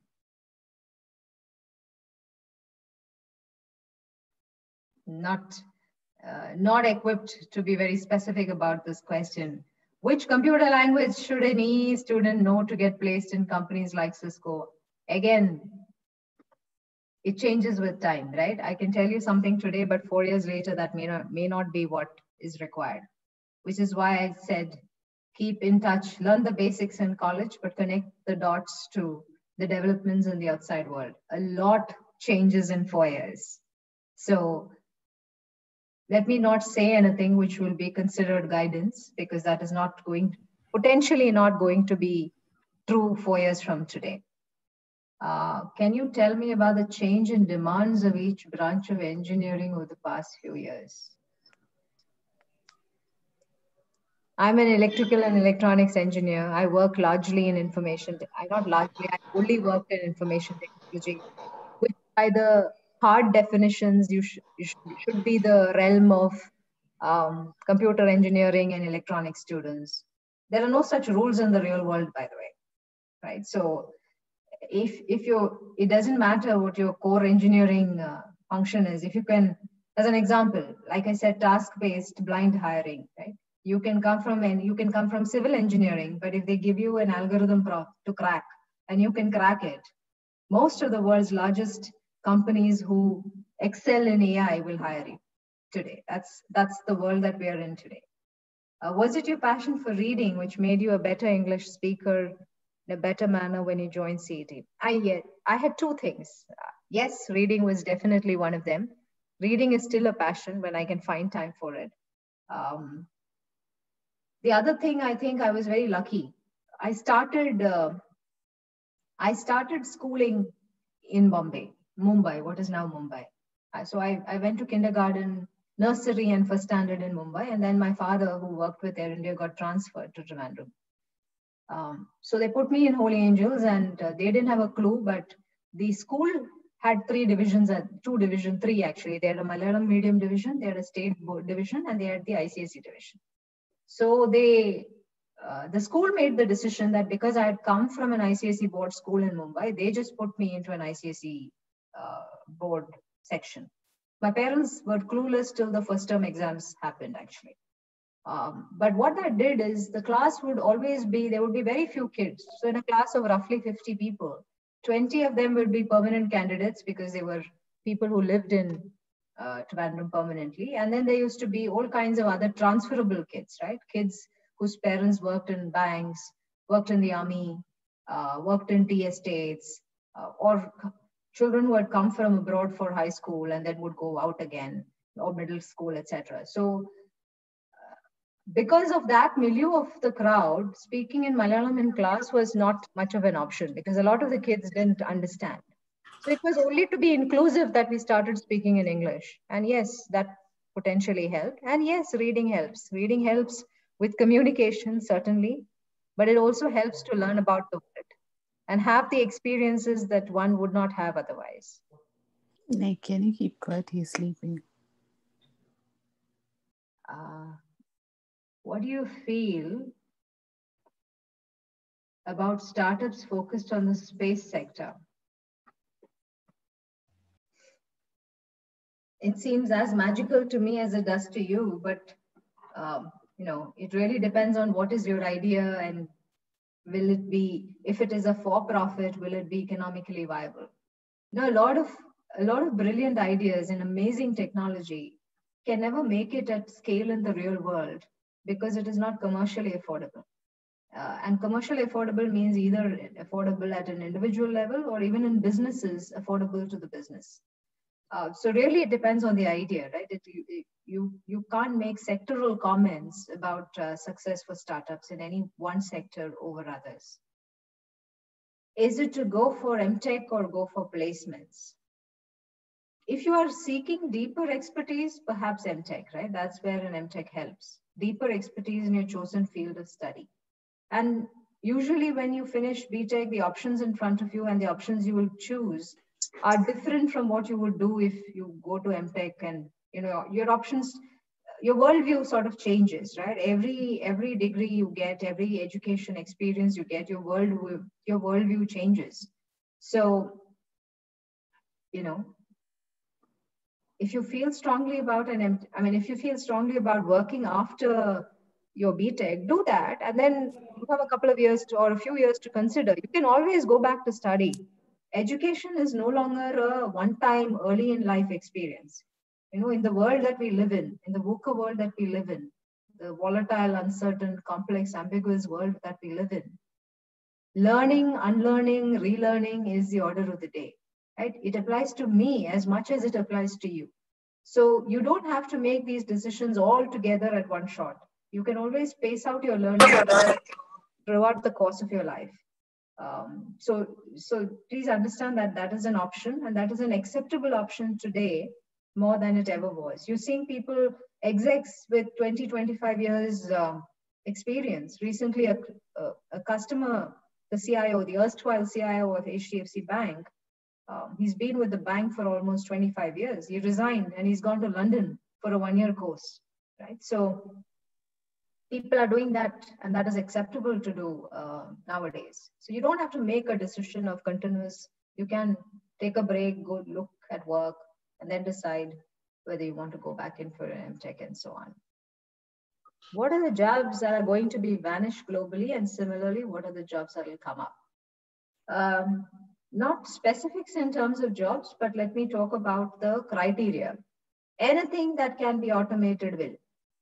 Not, uh, not equipped to be very specific about this question. Which computer language should any student know to get placed in companies like Cisco? Again, it changes with time, right? I can tell you something today, but four years later, that may not, may not be what is required, which is why I said, keep in touch, learn the basics in college, but connect the dots to the developments in the outside world. A lot changes in four years. So let me not say anything which will be considered guidance, because that is not going, potentially not going to be true four years from today. Uh, can you tell me about the change in demands of each branch of engineering over the past few years? I'm an electrical and electronics engineer. I work largely in information. I not largely, I only worked in information technology, which by the hard definitions, you, sh you sh should be the realm of um, computer engineering and electronics students. There are no such rules in the real world, by the way, right? So if, if you, it doesn't matter what your core engineering uh, function is. If you can, as an example, like I said, task-based blind hiring, right? You can come from and you can come from civil engineering, but if they give you an algorithm prop to crack and you can crack it, most of the world's largest companies who excel in A I will hire you today. That's that's the world that we are in today. Uh, was it your passion for reading which made you a better English speaker in a better manner when you joined C E T? I yeah, I had two things. Uh, yes, reading was definitely one of them. Reading is still a passion when I can find time for it. Um, The other thing, I think I was very lucky. I started, uh, I started schooling in Bombay, Mumbai, what is now Mumbai. Uh, so I, I went to kindergarten, nursery and first standard in Mumbai. And then my father, who worked with Air India, got transferred to Trivandrum. Um, so they put me in Holy Angels and uh, they didn't have a clue, but the school had three divisions, uh, two division, three actually. They had a Malayalam medium division, they had a state board division, and they had the I C S E division. So they, uh, the school made the decision that because I had come from an I C S E board school in Mumbai, they just put me into an I C S E uh, board section. My parents were clueless till the first term exams happened actually. Um, but what that did is the class would always be, there would be very few kids. So in a class of roughly fifty people, twenty of them would be permanent candidates because they were people who lived in Uh, Trivandrum permanently. And then there used to be all kinds of other transferable kids, right? Kids whose parents worked in banks, worked in the army, uh, worked in tea estates, uh, or children who had come from abroad for high school and then would go out again, or middle school, et cetera. So uh, because of that milieu of the crowd, speaking in Malayalam in class was not much of an option because a lot of the kids didn't understand. So it was only to be inclusive that we started speaking in English. And yes, that potentially helped. And yes, reading helps. Reading helps with communication, certainly, but it also helps to learn about the world and have the experiences that one would not have otherwise. Like, can you keep quiet? He's sleeping. Uh, what do you feel about startups focused on the space sector? It seems as magical to me as it does to you, but um, you know, it really depends on what is your idea and will it be, if it is a for-profit, will it be economically viable? You know, a lot of a lot of brilliant ideas and amazing technology can never make it at scale in the real world because it is not commercially affordable. Uh, and commercially affordable means either affordable at an individual level or even in businesses, affordable to the business. Uh, so really it depends on the idea, right? It, you, you, you can't make sectoral comments about uh, success for startups in any one sector over others. Is it to go for M Tech or go for placements? If you are seeking deeper expertise, perhaps M Tech, right? That's where an M Tech helps. Deeper expertise in your chosen field of study. And usually when you finish B Tech, the options in front of you and the options you will choose are different from what you would do if you go to M Tech, and you know your options, your worldview sort of changes, right? Every every degree you get, every education experience you get, your world your worldview changes. So, you know, if you feel strongly about an M Tech, I mean, if you feel strongly about working after your B Tech, do that, and then you have a couple of years to, or a few years to consider. You can always go back to study. Education is no longer a one-time early in life experience. You know, in the world that we live in, in the VUCA world that we live in, the volatile, uncertain, complex, ambiguous world that we live in, learning, unlearning, relearning is the order of the day, right? It applies to me as much as it applies to you. So you don't have to make these decisions all together at one shot. You can always pace out your learning throughout the course of your life. Um, so, so please understand that that is an option, and that is an acceptable option today more than it ever was. You're seeing people, execs with twenty, twenty-five years um, experience. Recently, a, a, a customer, the C I O, the erstwhile C I O of H D F C Bank, um, he's been with the bank for almost twenty-five years. He resigned and he's gone to London for a one-year course, right? So people are doing that, and that is acceptable to do uh, nowadays. So you don't have to make a decision of continuous. You can take a break, go look at work, and then decide whether you want to go back in for an M Tech and so on. What are the jobs that are going to be vanished globally? And similarly, what are the jobs that will come up? Um, not specifics in terms of jobs, but let me talk about the criteria. Anything that can be automated will.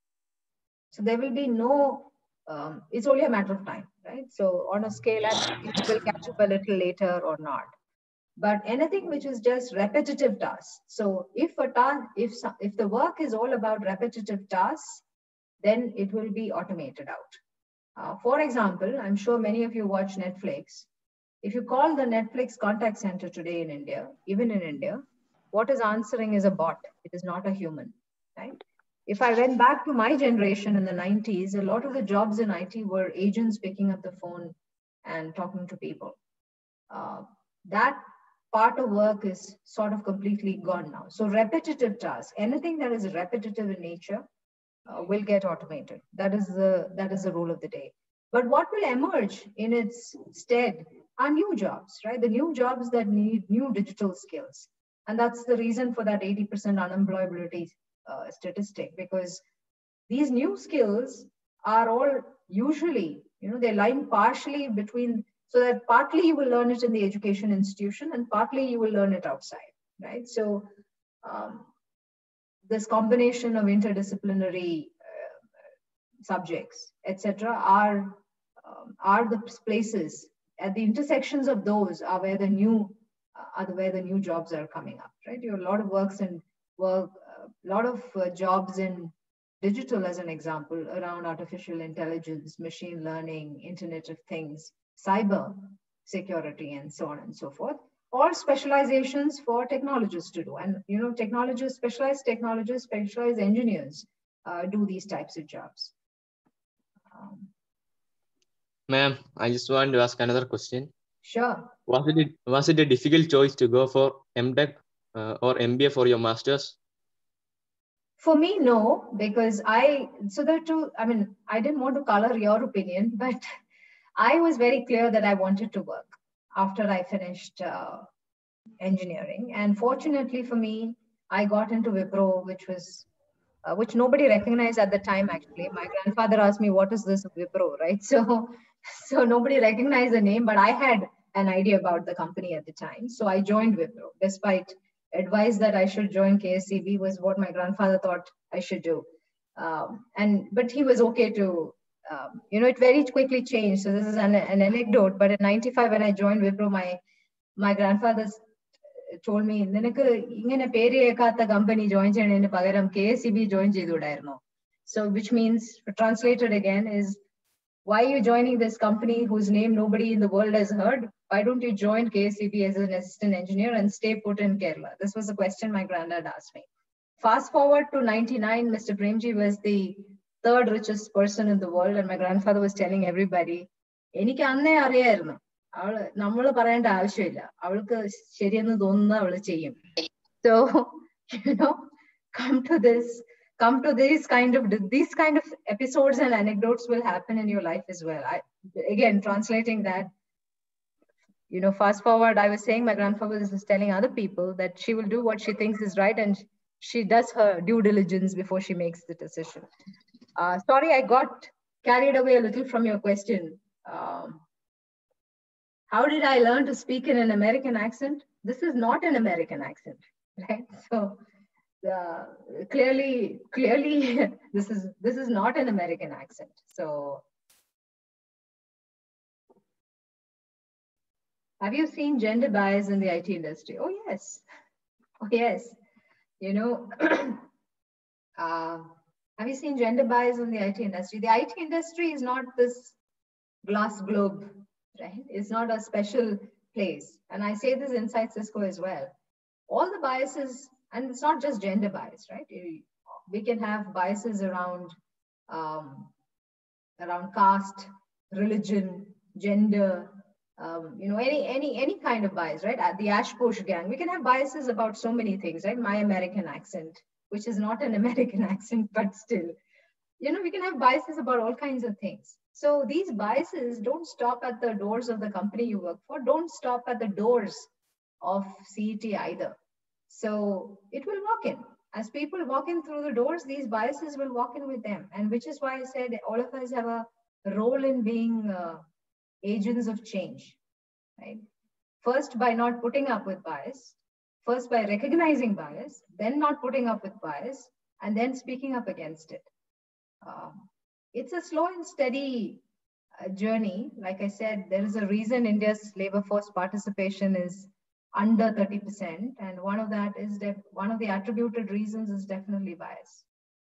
So there will be no, um, it's only a matter of time, right? So on a scale, it will catch up a little later or not. But anything which is just repetitive tasks. So if a task, if, if the work is all about repetitive tasks, then it will be automated out. Uh, for example, I'm sure many of you watch Netflix. If you call the Netflix contact center today in India, even in India, what is answering is a bot. It is not a human, right? If I went back to my generation in the nineties, a lot of the jobs in I T were agents picking up the phone and talking to people. Uh, that part of work is sort of completely gone now. So repetitive tasks, anything that is repetitive in nature, Uh, will get automated. That is the that is the rule of the day. But what will emerge in its stead are new jobs, right? The new jobs that need new digital skills, and that's the reason for that eighty percent unemployability uh, statistic. Because these new skills are all usually, you know, they lie partially between. So that partly you will learn it in the education institution, and partly you will learn it outside, right? So. Um, This combination of interdisciplinary uh, subjects, et cetera, are um, are the places at the intersections of those are where the new uh, are where the new jobs are coming up, right? You have a lot of works and work, a uh, lot of uh, jobs in digital, as an example, around artificial intelligence, machine learning, Internet of Things, cyber security, and so on and so forth. Or specializations for technologists to do. And, you know, technologists, specialized technologists, specialized engineers uh, do these types of jobs. Um, Ma'am, I just want to ask another question. Sure. Was it, was it a difficult choice to go for M Tech uh, or M B A for your master's? For me, no, because I, so there are two, I mean, I didn't want to color your opinion, but I was very clear that I wanted to work after I finished uh, engineering. And fortunately for me, I got into Wipro, which was, uh, which nobody recognized at the time, actually. My grandfather asked me, what is this Wipro, right? So, so nobody recognized the name, but I had an idea about the company at the time. So I joined Wipro, despite advice that I should join K S E B was what my grandfather thought I should do. Um, and, but he was okay to, um, you know, it very quickly changed. So this is an, an anecdote, but in ninety-five, when I joined Wipro, my, my grandfather told me, "Ninakku ingane peri ekatha company join cheyane pagaram K S E B join cheydudayirunno." So which means, translated again, is why are you joining this company whose name nobody in the world has heard? Why don't you join K S E B as an assistant engineer and stay put in Kerala? This was the question my granddad asked me. Fast forward to ninety-nine, Mister Premji was the third richest person in the world, and my grandfather was telling everybody, "Enikku anne ariyayirunnu. അവള് നമ്മള് പറയേണ്ട ആവശ്യമില്ല. അവൾക്ക് ശരിയെന്ന് തോന്നുന്ന അവള് ചെയ്യും." So, you know, come to this, come to these kind of these kind of episodes and anecdotes will happen in your life as well. I, again, translating that, you know, fast forward, I was saying my grandfather is telling other people that she will do what she thinks is right, and she does her due diligence before she makes the decision. Uh, sorry, I got carried away a little from your question. Um, How did I learn to speak in an American accent? This is not an American accent, right? So uh, clearly, clearly, this is this is not an American accent. So, have you seen gender bias in the I T industry? Oh yes, oh yes. You know, uh, have you seen gender bias in the I T industry? The I T industry is not this glass globe. Right? It's not a special place. And I say this inside Cisco as well. All the biases, and it's not just gender bias, right? We can have biases around um, around caste, religion, gender, um, you know, any any any kind of bias, right? At the Ashposh gang, we can have biases about so many things, right? My American accent, which is not an American accent, but still, you know, we can have biases about all kinds of things. So these biases don't stop at the doors of the company you work for, don't stop at the doors of C E T either. So it will walk in. As people walk in through the doors, these biases will walk in with them. And which is why I said all of us have a role in being uh, agents of change, right? First, by not putting up with bias, first by recognizing bias, then not putting up with bias, and then speaking up against it. Um, it's a slow and steady uh, journey. Like I said, there is a reason India's labor force participation is under thirty percent. And one of that is that one of the attributed reasons is definitely bias.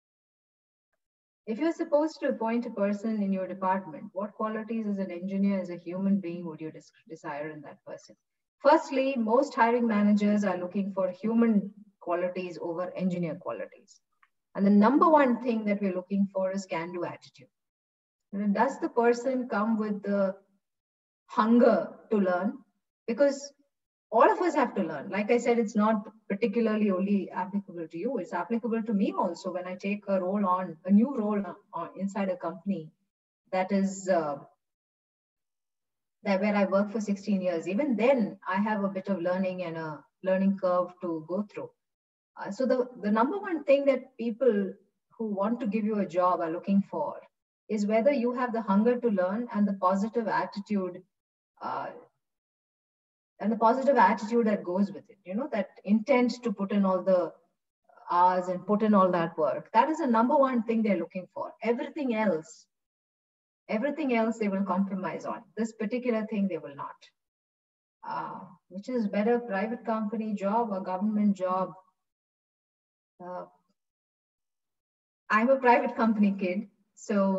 If you're supposed to appoint a person in your department, what qualities as an engineer, as a human being, would you desire in that person? Firstly, most hiring managers are looking for human qualities over engineer qualities. And the number one thing that we're looking for is can-do attitude. And does the person come with the hunger to learn? Because all of us have to learn. Like I said, it's not particularly only applicable to you. It's applicable to me also when I take a role on, a new role on, inside a company that is uh, that where I worked for sixteen years. Even then, I have a bit of learning and a learning curve to go through. Uh, so the, the number one thing that people who want to give you a job are looking for is whether you have the hunger to learn and the positive attitude uh, and the positive attitude that goes with it, you know, that intent to put in all the hours and put in all that work. That is the number one thing they're looking for. Everything else, everything else they will compromise on. This particular thing they will not. Uh, which is better, private company job or government job? Uh, I'm a private company kid, so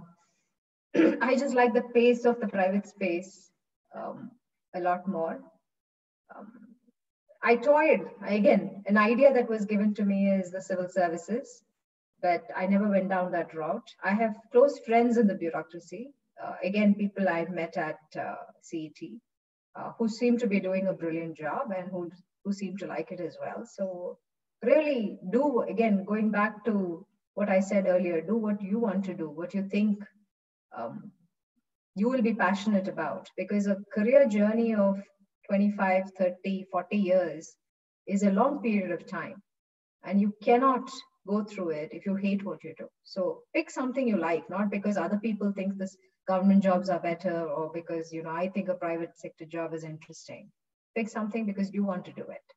um, I just like the pace of the private space um, a lot more. Um, I toyed, again, an idea that was given to me is the civil services, but I never went down that route. I have close friends in the bureaucracy, uh, again, people I've met at uh, C E T, uh, who seem to be doing a brilliant job and who, who seem to like it as well. So really do, again, going back to what I said earlier, do what you want to do, what you think um, you will be passionate about, because a career journey of twenty-five, thirty, forty years is a long period of time. And you cannot go through it if you hate what you do. So pick something you like, not because other people think this government jobs are better or because, you know, I think a private sector job is interesting. Pick something because you want to do it.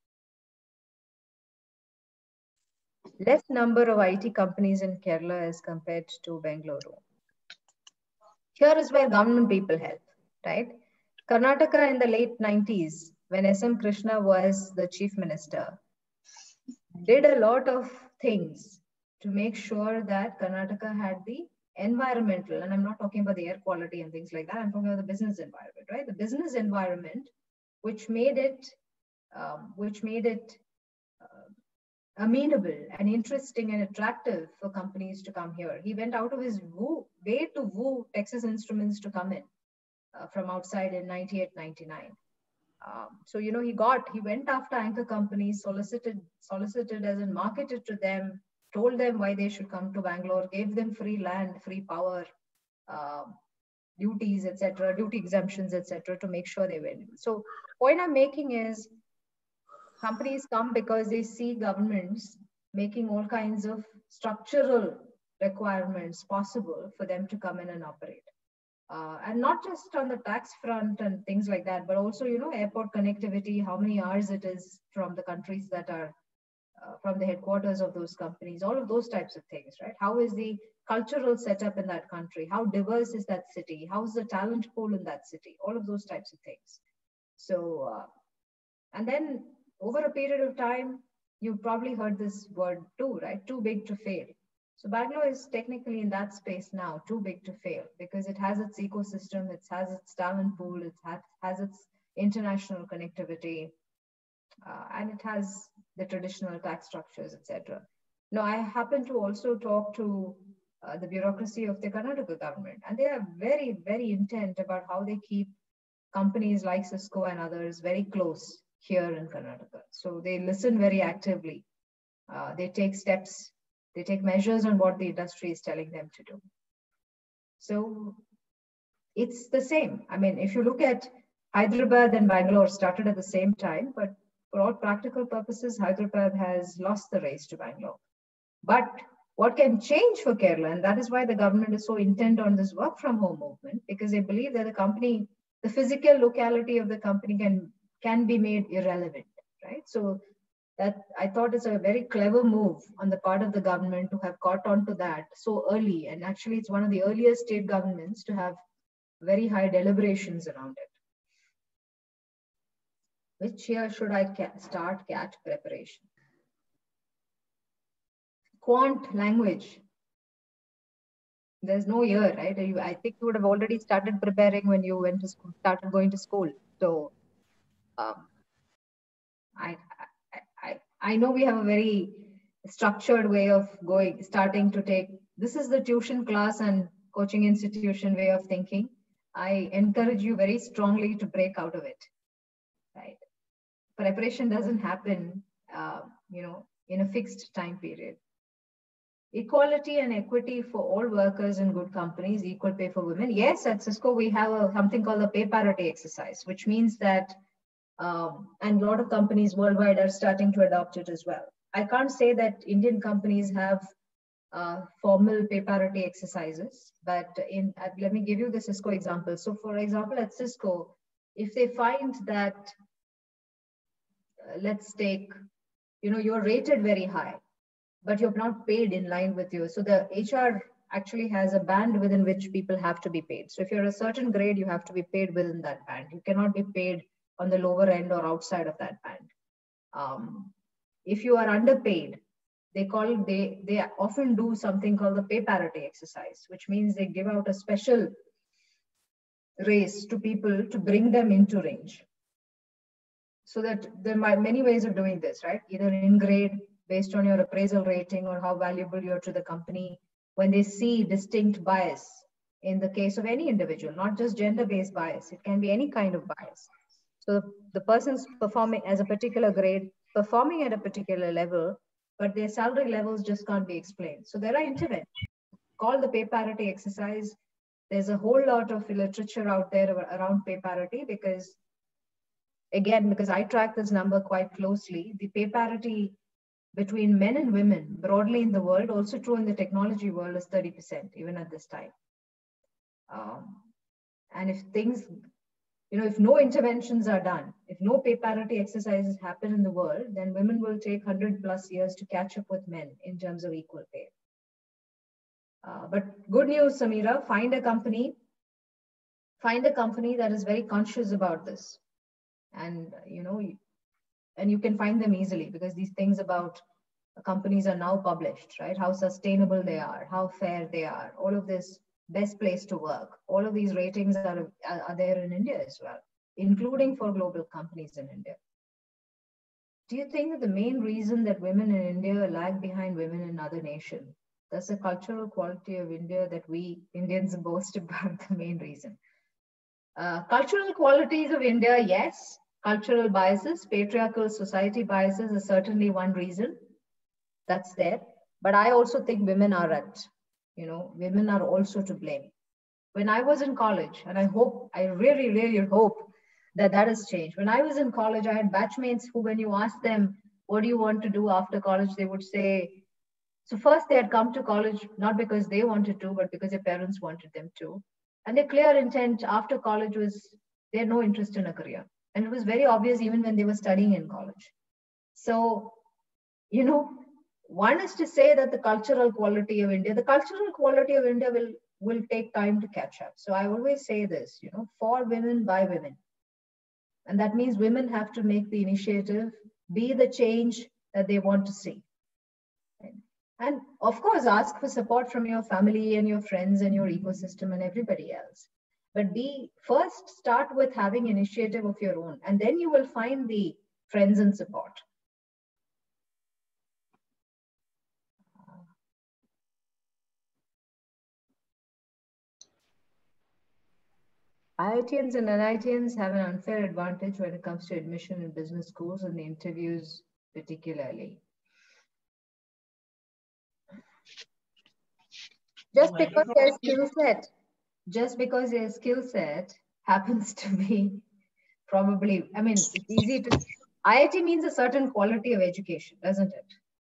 Less number of I T companies in Kerala as compared to Bengaluru. Here is where government people help, right? Karnataka in the late nineties, when S M Krishna was the chief minister, did a lot of things to make sure that Karnataka had the environmental, and I'm not talking about the air quality and things like that, I'm talking about the business environment, right? The business environment, which made it, um, which made it uh, amenable and interesting and attractive for companies to come here. He went out of his woo, way to woo Texas Instruments to come in uh, from outside in ninety-eight, ninety-nine. Um, so, you know, he got, he went after anchor companies, solicited, solicited as in marketed to them, told them why they should come to Bangalore, gave them free land, free power, uh, duties, et cetera, duty exemptions, et cetera, to make sure they win. So point I'm making is companies come because they see governments making all kinds of structural requirements possible for them to come in and operate. Uh, and not just on the tax front and things like that, but also, you know, airport connectivity, how many hours it is from the countries that are uh, from the headquarters of those companies, all of those types of things, right? How is the cultural setup in that country? How diverse is that city? How's the talent pool in that city? All of those types of things. So, uh, and then over a period of time, you've probably heard this word too, right? Too big to fail. So Bangalore is technically in that space now, too big to fail, because it has its ecosystem, it has its talent pool, it has, has its international connectivity, uh, and it has the traditional tax structures, et cetera. Now, I happen to also talk to uh, the bureaucracy of the Karnataka government. And they are very, very intent about how they keep companies like Cisco and others very close here in Karnataka. So they listen very actively. Uh, they take steps, they take measures on what the industry is telling them to do. So it's the same. I mean, if you look at Hyderabad and Bangalore started at the same time, but for all practical purposes, Hyderabad has lost the race to Bangalore. But what can change for Kerala, and that is why the government is so intent on this work from home movement, because they believe that the company, the physical locality of the company can, can be made irrelevant, right? So that I thought is a very clever move on the part of the government to have caught on to that so early. And actually, it's one of the earliest state governments to have very high deliberations around it. Which year should I start C A T preparation? Quant language. There's no year, right? You, I think you would have already started preparing when you went to school, started going to school. So um, I, I, I know we have a very structured way of going, starting to take, this is the tuition class and coaching institution way of thinking. I encourage you very strongly to break out of it, right? Preparation doesn't happen, uh, you know, in a fixed time period. Equality and equity for all workers in good companies, equal pay for women. Yes, at Cisco, we have a, something called the pay parity exercise, which means that, um, and a lot of companies worldwide are starting to adopt it as well. I can't say that Indian companies have uh, formal pay parity exercises, but in, uh, let me give you the Cisco example. So for example, at Cisco, if they find that, uh, let's take, you know, you're rated very high, but you're not paid in line with you. So the H R actually has a band within which people have to be paid. So if you're a certain grade, you have to be paid within that band. You cannot be paid on the lower end or outside of that band. Um, if you are underpaid, they call, they, they often do something called the pay parity exercise, which means they give out a special raise to people to bring them into range. So that there are many ways of doing this, right? Either in grade, based on your appraisal rating or how valuable you're to the company, when they see distinct bias in the case of any individual, not just gender-based bias, it can be any kind of bias. So the person's performing as a particular grade, performing at a particular level, but their salary levels just can't be explained. So there are interventions called the pay parity exercise. There's a whole lot of literature out there around pay parity because, again, because I track this number quite closely, the pay parity between men and women broadly in the world, also true in the technology world, is thirty percent, even at this time. Um, and if things, you know, if no interventions are done, if no pay parity exercises happen in the world, then women will take one hundred plus years to catch up with men in terms of equal pay. Uh, but good news, Samira, find a company, find a company that is very conscious about this. And, you know, and you can find them easily because these things about companies are now published, right? How sustainable they are, how fair they are, all of this, best place to work. All of these ratings are, are there in India as well, including for global companies in India. Do you think that the main reason that women in India lag behind women in other nations, that's the cultural quality of India that we Indians boast about, the main reason? Uh, cultural qualities of India, yes. Cultural biases, patriarchal society biases is certainly one reason. That's there. But I also think women are at, you know, women are also to blame. When I was in college, and I hope, I really, really hope that that has changed. When I was in college, I had batchmates who, when you ask them, what do you want to do after college? They would say, so first they had come to college, not because they wanted to, but because their parents wanted them to. And their clear intent after college was, they had no interest in a career. And it was very obvious even when they were studying in college. So, you know, one is to say that the cultural quality of India, the cultural quality of India will, will take time to catch up. So I always say this, you know, for women, by women. And that means women have to make the initiative, be the change that they want to see. And of course, ask for support from your family and your friends and your ecosystem and everybody else. But be first, start with having initiative of your own, and then you will find the friends and support. I I T Ns and N I T Ns have an unfair advantage when it comes to admission in business schools and the interviews particularly. Just because their skill set, just because their skill set happens to be probably, I mean, it's easy to, I I T means a certain quality of education, doesn't it?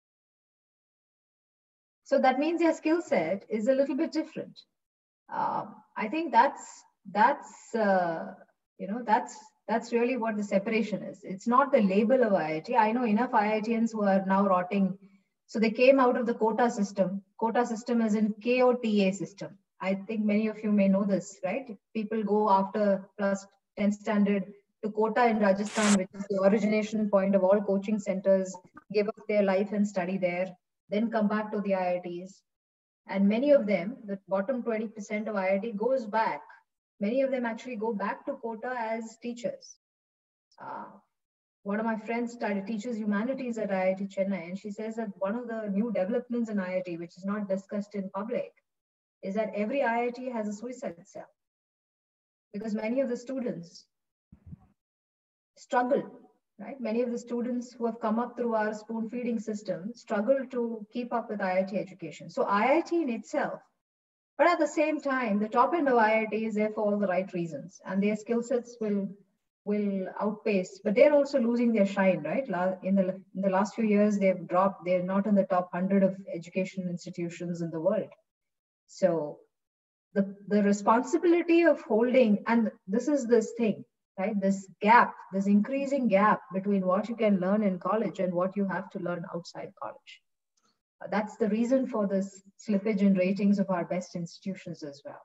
So that means their skill set is a little bit different. Um, I think that's, that's, uh, you know, that's, that's really what the separation is. It's not the label of I I T. I know enough I I T Ns who are now rotting. So they came out of the quota system. Quota system is in K O T A system. I think many of you may know this, right? People go after plus ten standard to Kota in Rajasthan, which is the origination point of all coaching centers, give up their life and study there, then come back to the I I Ts. And many of them, the bottom twenty percent of I I T goes back. Many of them actually go back to Kota as teachers. Uh, one of my friends studied teaches humanities at I I T Chennai, and she says that one of the new developments in I I T, which is not discussed in public, is that every I I T has a suicide cell. Because many of the students struggle, right? Many of the students who have come up through our spoon feeding system struggle to keep up with I I T education. So I I T in itself, but at the same time, the top end of I I T is there for all the right reasons, and their skill sets will will outpace, but they're also losing their shine, right? In the, in the last few years, they've dropped, they're not in the top one hundred of education institutions in the world. So the, the responsibility of holding, and this is this thing, right? This gap, this increasing gap between what you can learn in college and what you have to learn outside college. That's the reason for this slippage in ratings of our best institutions as well.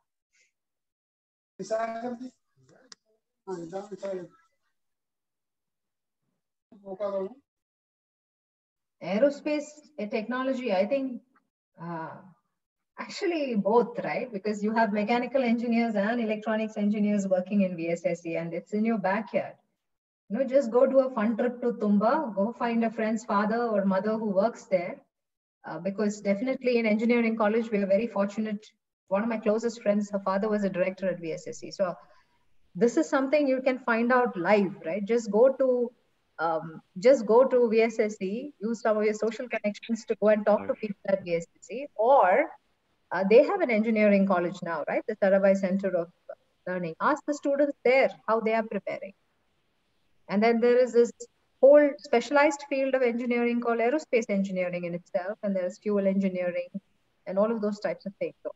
Aerospace technology, I think, uh, actually both, right? Because you have mechanical engineers and electronics engineers working in V S S C, and it's in your backyard. You know, just go do a fun trip to Tumba, go find a friend's father or mother who works there. Uh, because definitely in engineering college, we are very fortunate. One of my closest friends, her father was a director at V S S C. So this is something you can find out live, right? Just go to, um, just go to V S S C, use some of your social connections to go and talk to people at V S S C, or uh, they have an engineering college now, right? The Sarabhai Center of Learning. Ask the students there how they are preparing. And then there is this whole specialized field of engineering called aerospace engineering in itself, and there's fuel engineering and all of those types of things. So,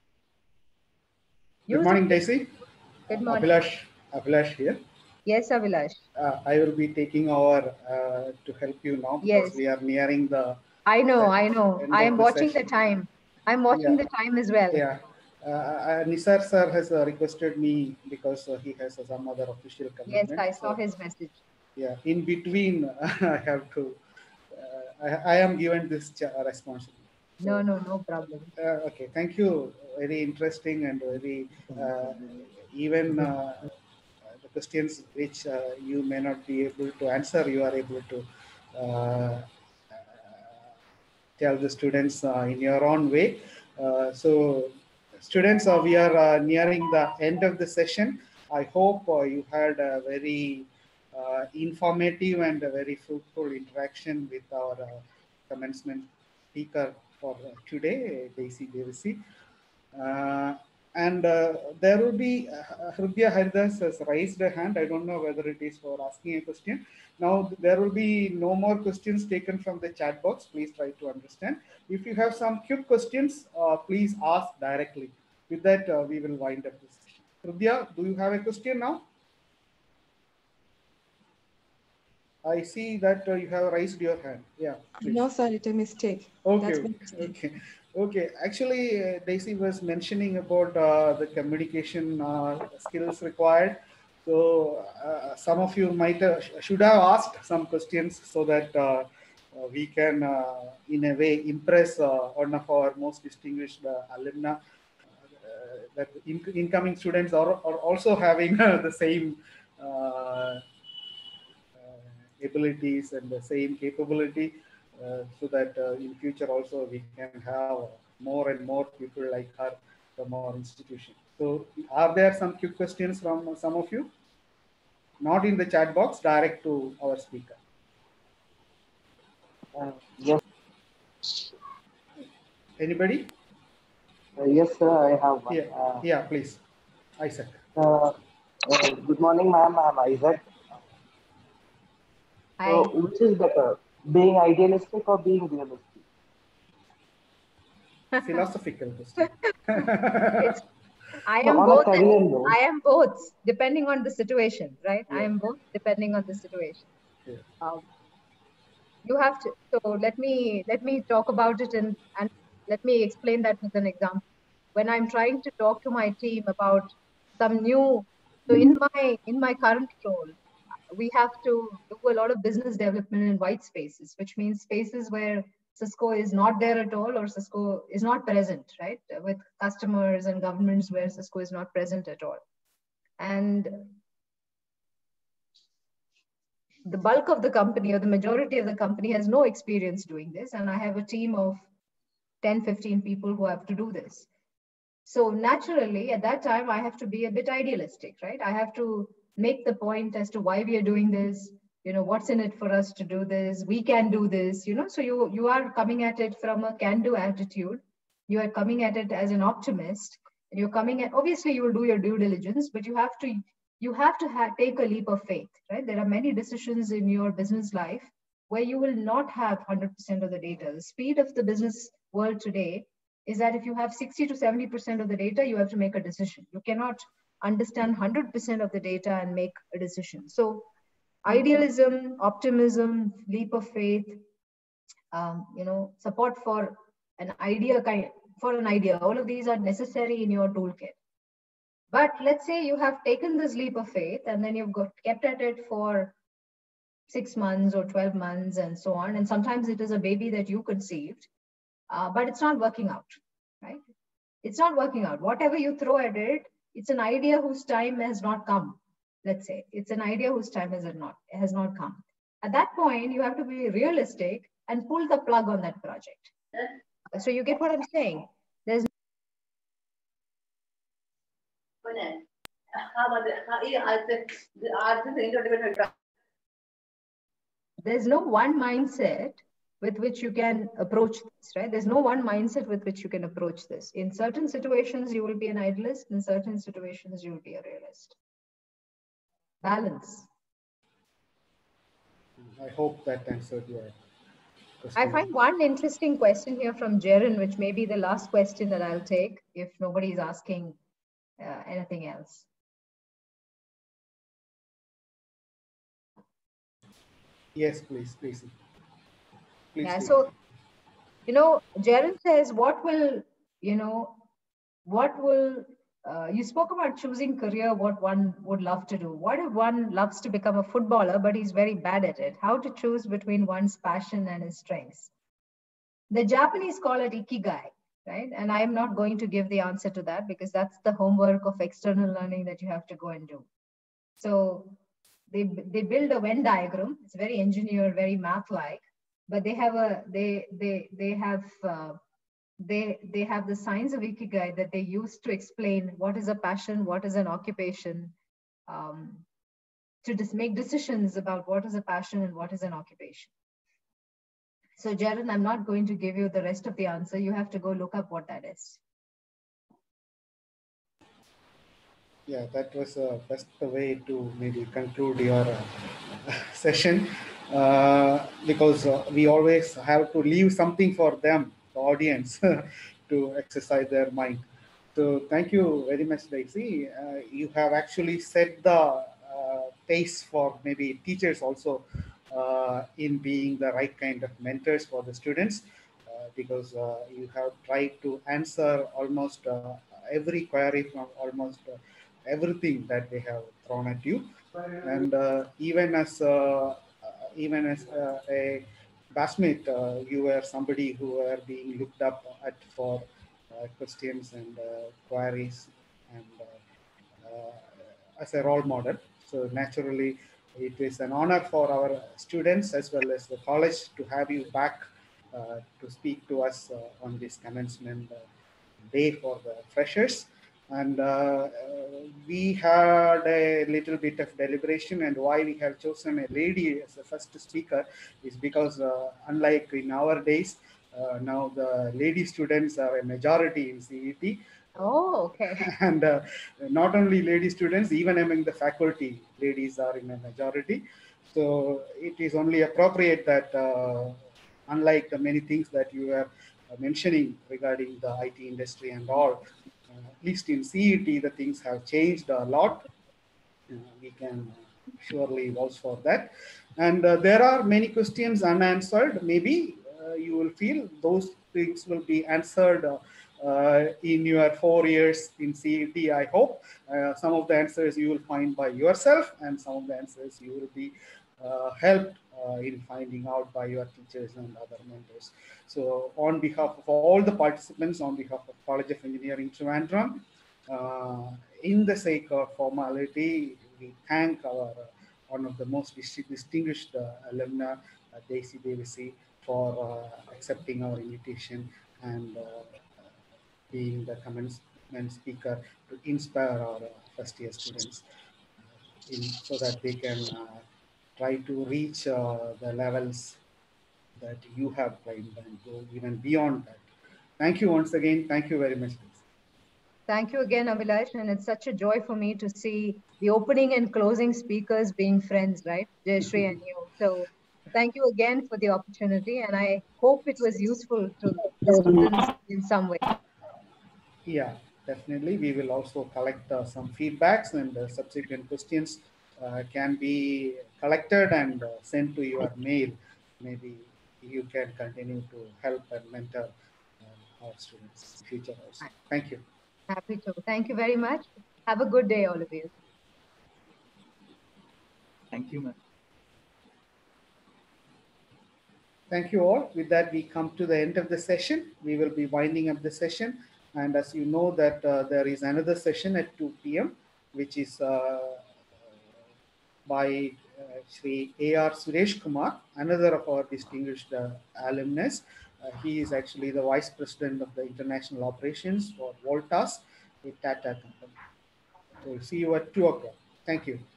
good morning, Daisy. Good morning. Abhilash, Abhilash here. Yes, Abhilash. Uh, I will be taking over uh, to help you now because yes. we are nearing the. I know, the I know. I am watching session. the time. I'm watching yeah. the time as well. Yeah. Uh, uh, Nisar sir has uh, requested me because uh, he has uh, some other official commitment. Yes, I saw so, his message. Yeah, in between, I have to, uh, I, I am given this responsibility. So, no, no, no problem. Uh, okay, thank you. Very interesting and very, uh, even uh, the questions which uh, you may not be able to answer, you are able to uh, tell the students uh, in your own way. Uh, so, students, uh, we are uh, nearing the end of the session. I hope uh, you had a very uh, informative and a very fruitful interaction with our uh, commencement speaker for uh, today, Daisy Devasi. Uh, and uh, there will be, uh, Hrudya Haridas has raised a hand. I don't know whether it is for asking a question. Now, there will be no more questions taken from the chat box. Please try to understand. If you have some quick questions, uh, please ask directly. With that, uh, we will wind up this session. Hrudya, do you have a question now? I see that uh, you have raised your hand. Yeah. Please. No, sir, it's a mistake. Okay. That's mistake. Okay. Okay. Actually, uh, Daisy was mentioning about uh, the communication uh, skills required. So uh, some of you might uh, should have asked some questions so that uh, uh, we can, uh, in a way, impress uh, one of our most distinguished uh, alumni. Uh, that in incoming students are, are also having uh, the same uh, abilities and the same capability, uh, so that uh, in future also we can have more and more people like her from our institution. So are there some quick questions from some of you? Not in the chat box, direct to our speaker. Uh, yes, Anybody? uh, yes, sir. I have one. Yeah, Uh, yeah, please. Isaac. uh, uh, good morning, ma'am. I'm Isaac. So, Hi. which is better, being idealistic or being realistic? Philosophical question. It's, I No, am on a both. career note. I am both, depending on the situation, right? Yeah. I am both, depending on the situation. Yeah. Um, you have to. So let me let me talk about it and and let me explain that with an example. When I'm trying to talk to my team about some new, so in my in my current role, we have to do a lot of business development in white spaces, which means spaces where Cisco is not there at all or Cisco is not present, right? With customers and governments where Cisco is not present at all. And the bulk of the company or the majority of the company has no experience doing this. And I have a team of ten, fifteen people who have to do this. So naturally, at that time, I have to be a bit idealistic, right? I have to make the point as to why we are doing this, you know, what's in it for us to do this, we can do this, you know, so you, you are coming at it from a can-do attitude. You are coming at it as an optimist. And you're coming at, obviously you will do your due diligence, but you have to, you have to have, take a leap of faith, right? There are many decisions in your business life where you will not have one hundred percent of the data. The speed of the business world today is that if you have sixty to seventy percent of the data, you have to make a decision. You cannot understand one hundred percent of the data and make a decision. So idealism, optimism, leap of faith, um, you know, support for an idea, kind for an idea, all of these are necessary in your toolkit. But let's say you have taken this leap of faith and then you've got kept at it for six months or twelve months and so on. And sometimes it is a baby that you conceived, uh, but it's not working out, right? It's not working out. Whatever you throw at it, it's an idea whose time has not come. Let's say it's an idea whose time has not has not come. At that point, you have to be realistic and pull the plug on that project. So you get what I'm saying? There's there's no one mindset with which you can approach this, right? There's no one mindset with which you can approach this. In certain situations, you will be an idealist. In certain situations, you will be a realist. Balance. I hope that answered your question. I find one interesting question here from Jaren, which may be the last question that I'll take if nobody is asking uh, anything else. Yes, please, please. please yeah, please. so, you know, Jaren says, what will, you know, what will, uh, you spoke about choosing career, what one would love to do. What if one loves to become a footballer, but he's very bad at it? How to choose between one's passion and his strengths? The Japanese call it ikigai, right? And I'm not going to give the answer to that because that's the homework of external learning that you have to go and do. So they, they build a Venn diagram. It's very engineered, very math-like, but they have a, they, they, they have, uh, they, they have the science of ikigai that they use to explain what is a passion, what is an occupation, um, to just make decisions about what is a passion and what is an occupation. So Jaren, I'm not going to give you the rest of the answer. You have to go look up what that is. Yeah, that was the uh, best way to maybe conclude your uh, session uh, because uh, we always have to leave something for them, the audience, to exercise their mind. So thank you very much, Daisy. Uh, you have actually set the uh, pace for maybe teachers also uh, in being the right kind of mentors for the students uh, because uh, you have tried to answer almost uh, every query from almost uh, everything that they have thrown at you. And uh, even as uh, even as uh, a classmate, uh, you were somebody who were being looked up at for uh, questions and uh, queries and uh, uh, as a role model. So naturally, it is an honor for our students as well as the college to have you back uh, to speak to us uh, on this commencement uh, day for the freshers. And uh, we had a little bit of deliberation, and why we have chosen a lady as the first speaker is because uh, unlike in our days, uh, now the lady students are a majority in C E T. Oh, okay. And uh, not only lady students, even among the faculty, ladies are in a majority. So it is only appropriate that uh, unlike the many things that you are mentioning regarding the I T industry and all, uh, at least in C E T, the things have changed a lot. Uh, we can surely vouch for that. And uh, there are many questions unanswered. Maybe uh, you will feel those things will be answered uh, uh, in your four years in C E T, I hope. Uh, some of the answers you will find by yourself, and some of the answers you will be uh, helped uh, in finding out by your teachers and other mentors. So on behalf of all the participants, on behalf of College of Engineering Trivandrum, uh, in the sake of formality, we thank our uh, one of the most distinguished uh, alumna, uh, Daisy Davisi, for uh, accepting our invitation and uh, being the commencement speaker to inspire our uh, first year students in, so that they can uh, try to reach uh, the levels that you have climbed and go even beyond that. Thank you once again. Thank you very much. Thank you again, Abhilash. And it's such a joy for me to see the opening and closing speakers being friends, right? Jayashree and you. So thank you again for the opportunity. And I hope it was useful to the students in some way. Yeah, definitely. We will also collect uh, some feedbacks, and uh, subsequent questions uh, can be collected and uh, sent to your mail. Maybe you can continue to help and mentor uh, our students in future also. Thank you. Happy to. Thank you very much. Have a good day, all of you. Thank you, ma'am. Thank you all. With that, we come to the end of the session. We will be winding up the session. And as you know that uh, there is another session at two P M, which is uh, by uh, Shri A R Suresh Kumar, another of our distinguished uh, alumnus. Uh, he is actually the Vice President of the International Operations for Voltas, a Tata company. So we'll see you at two o'clock. Thank you.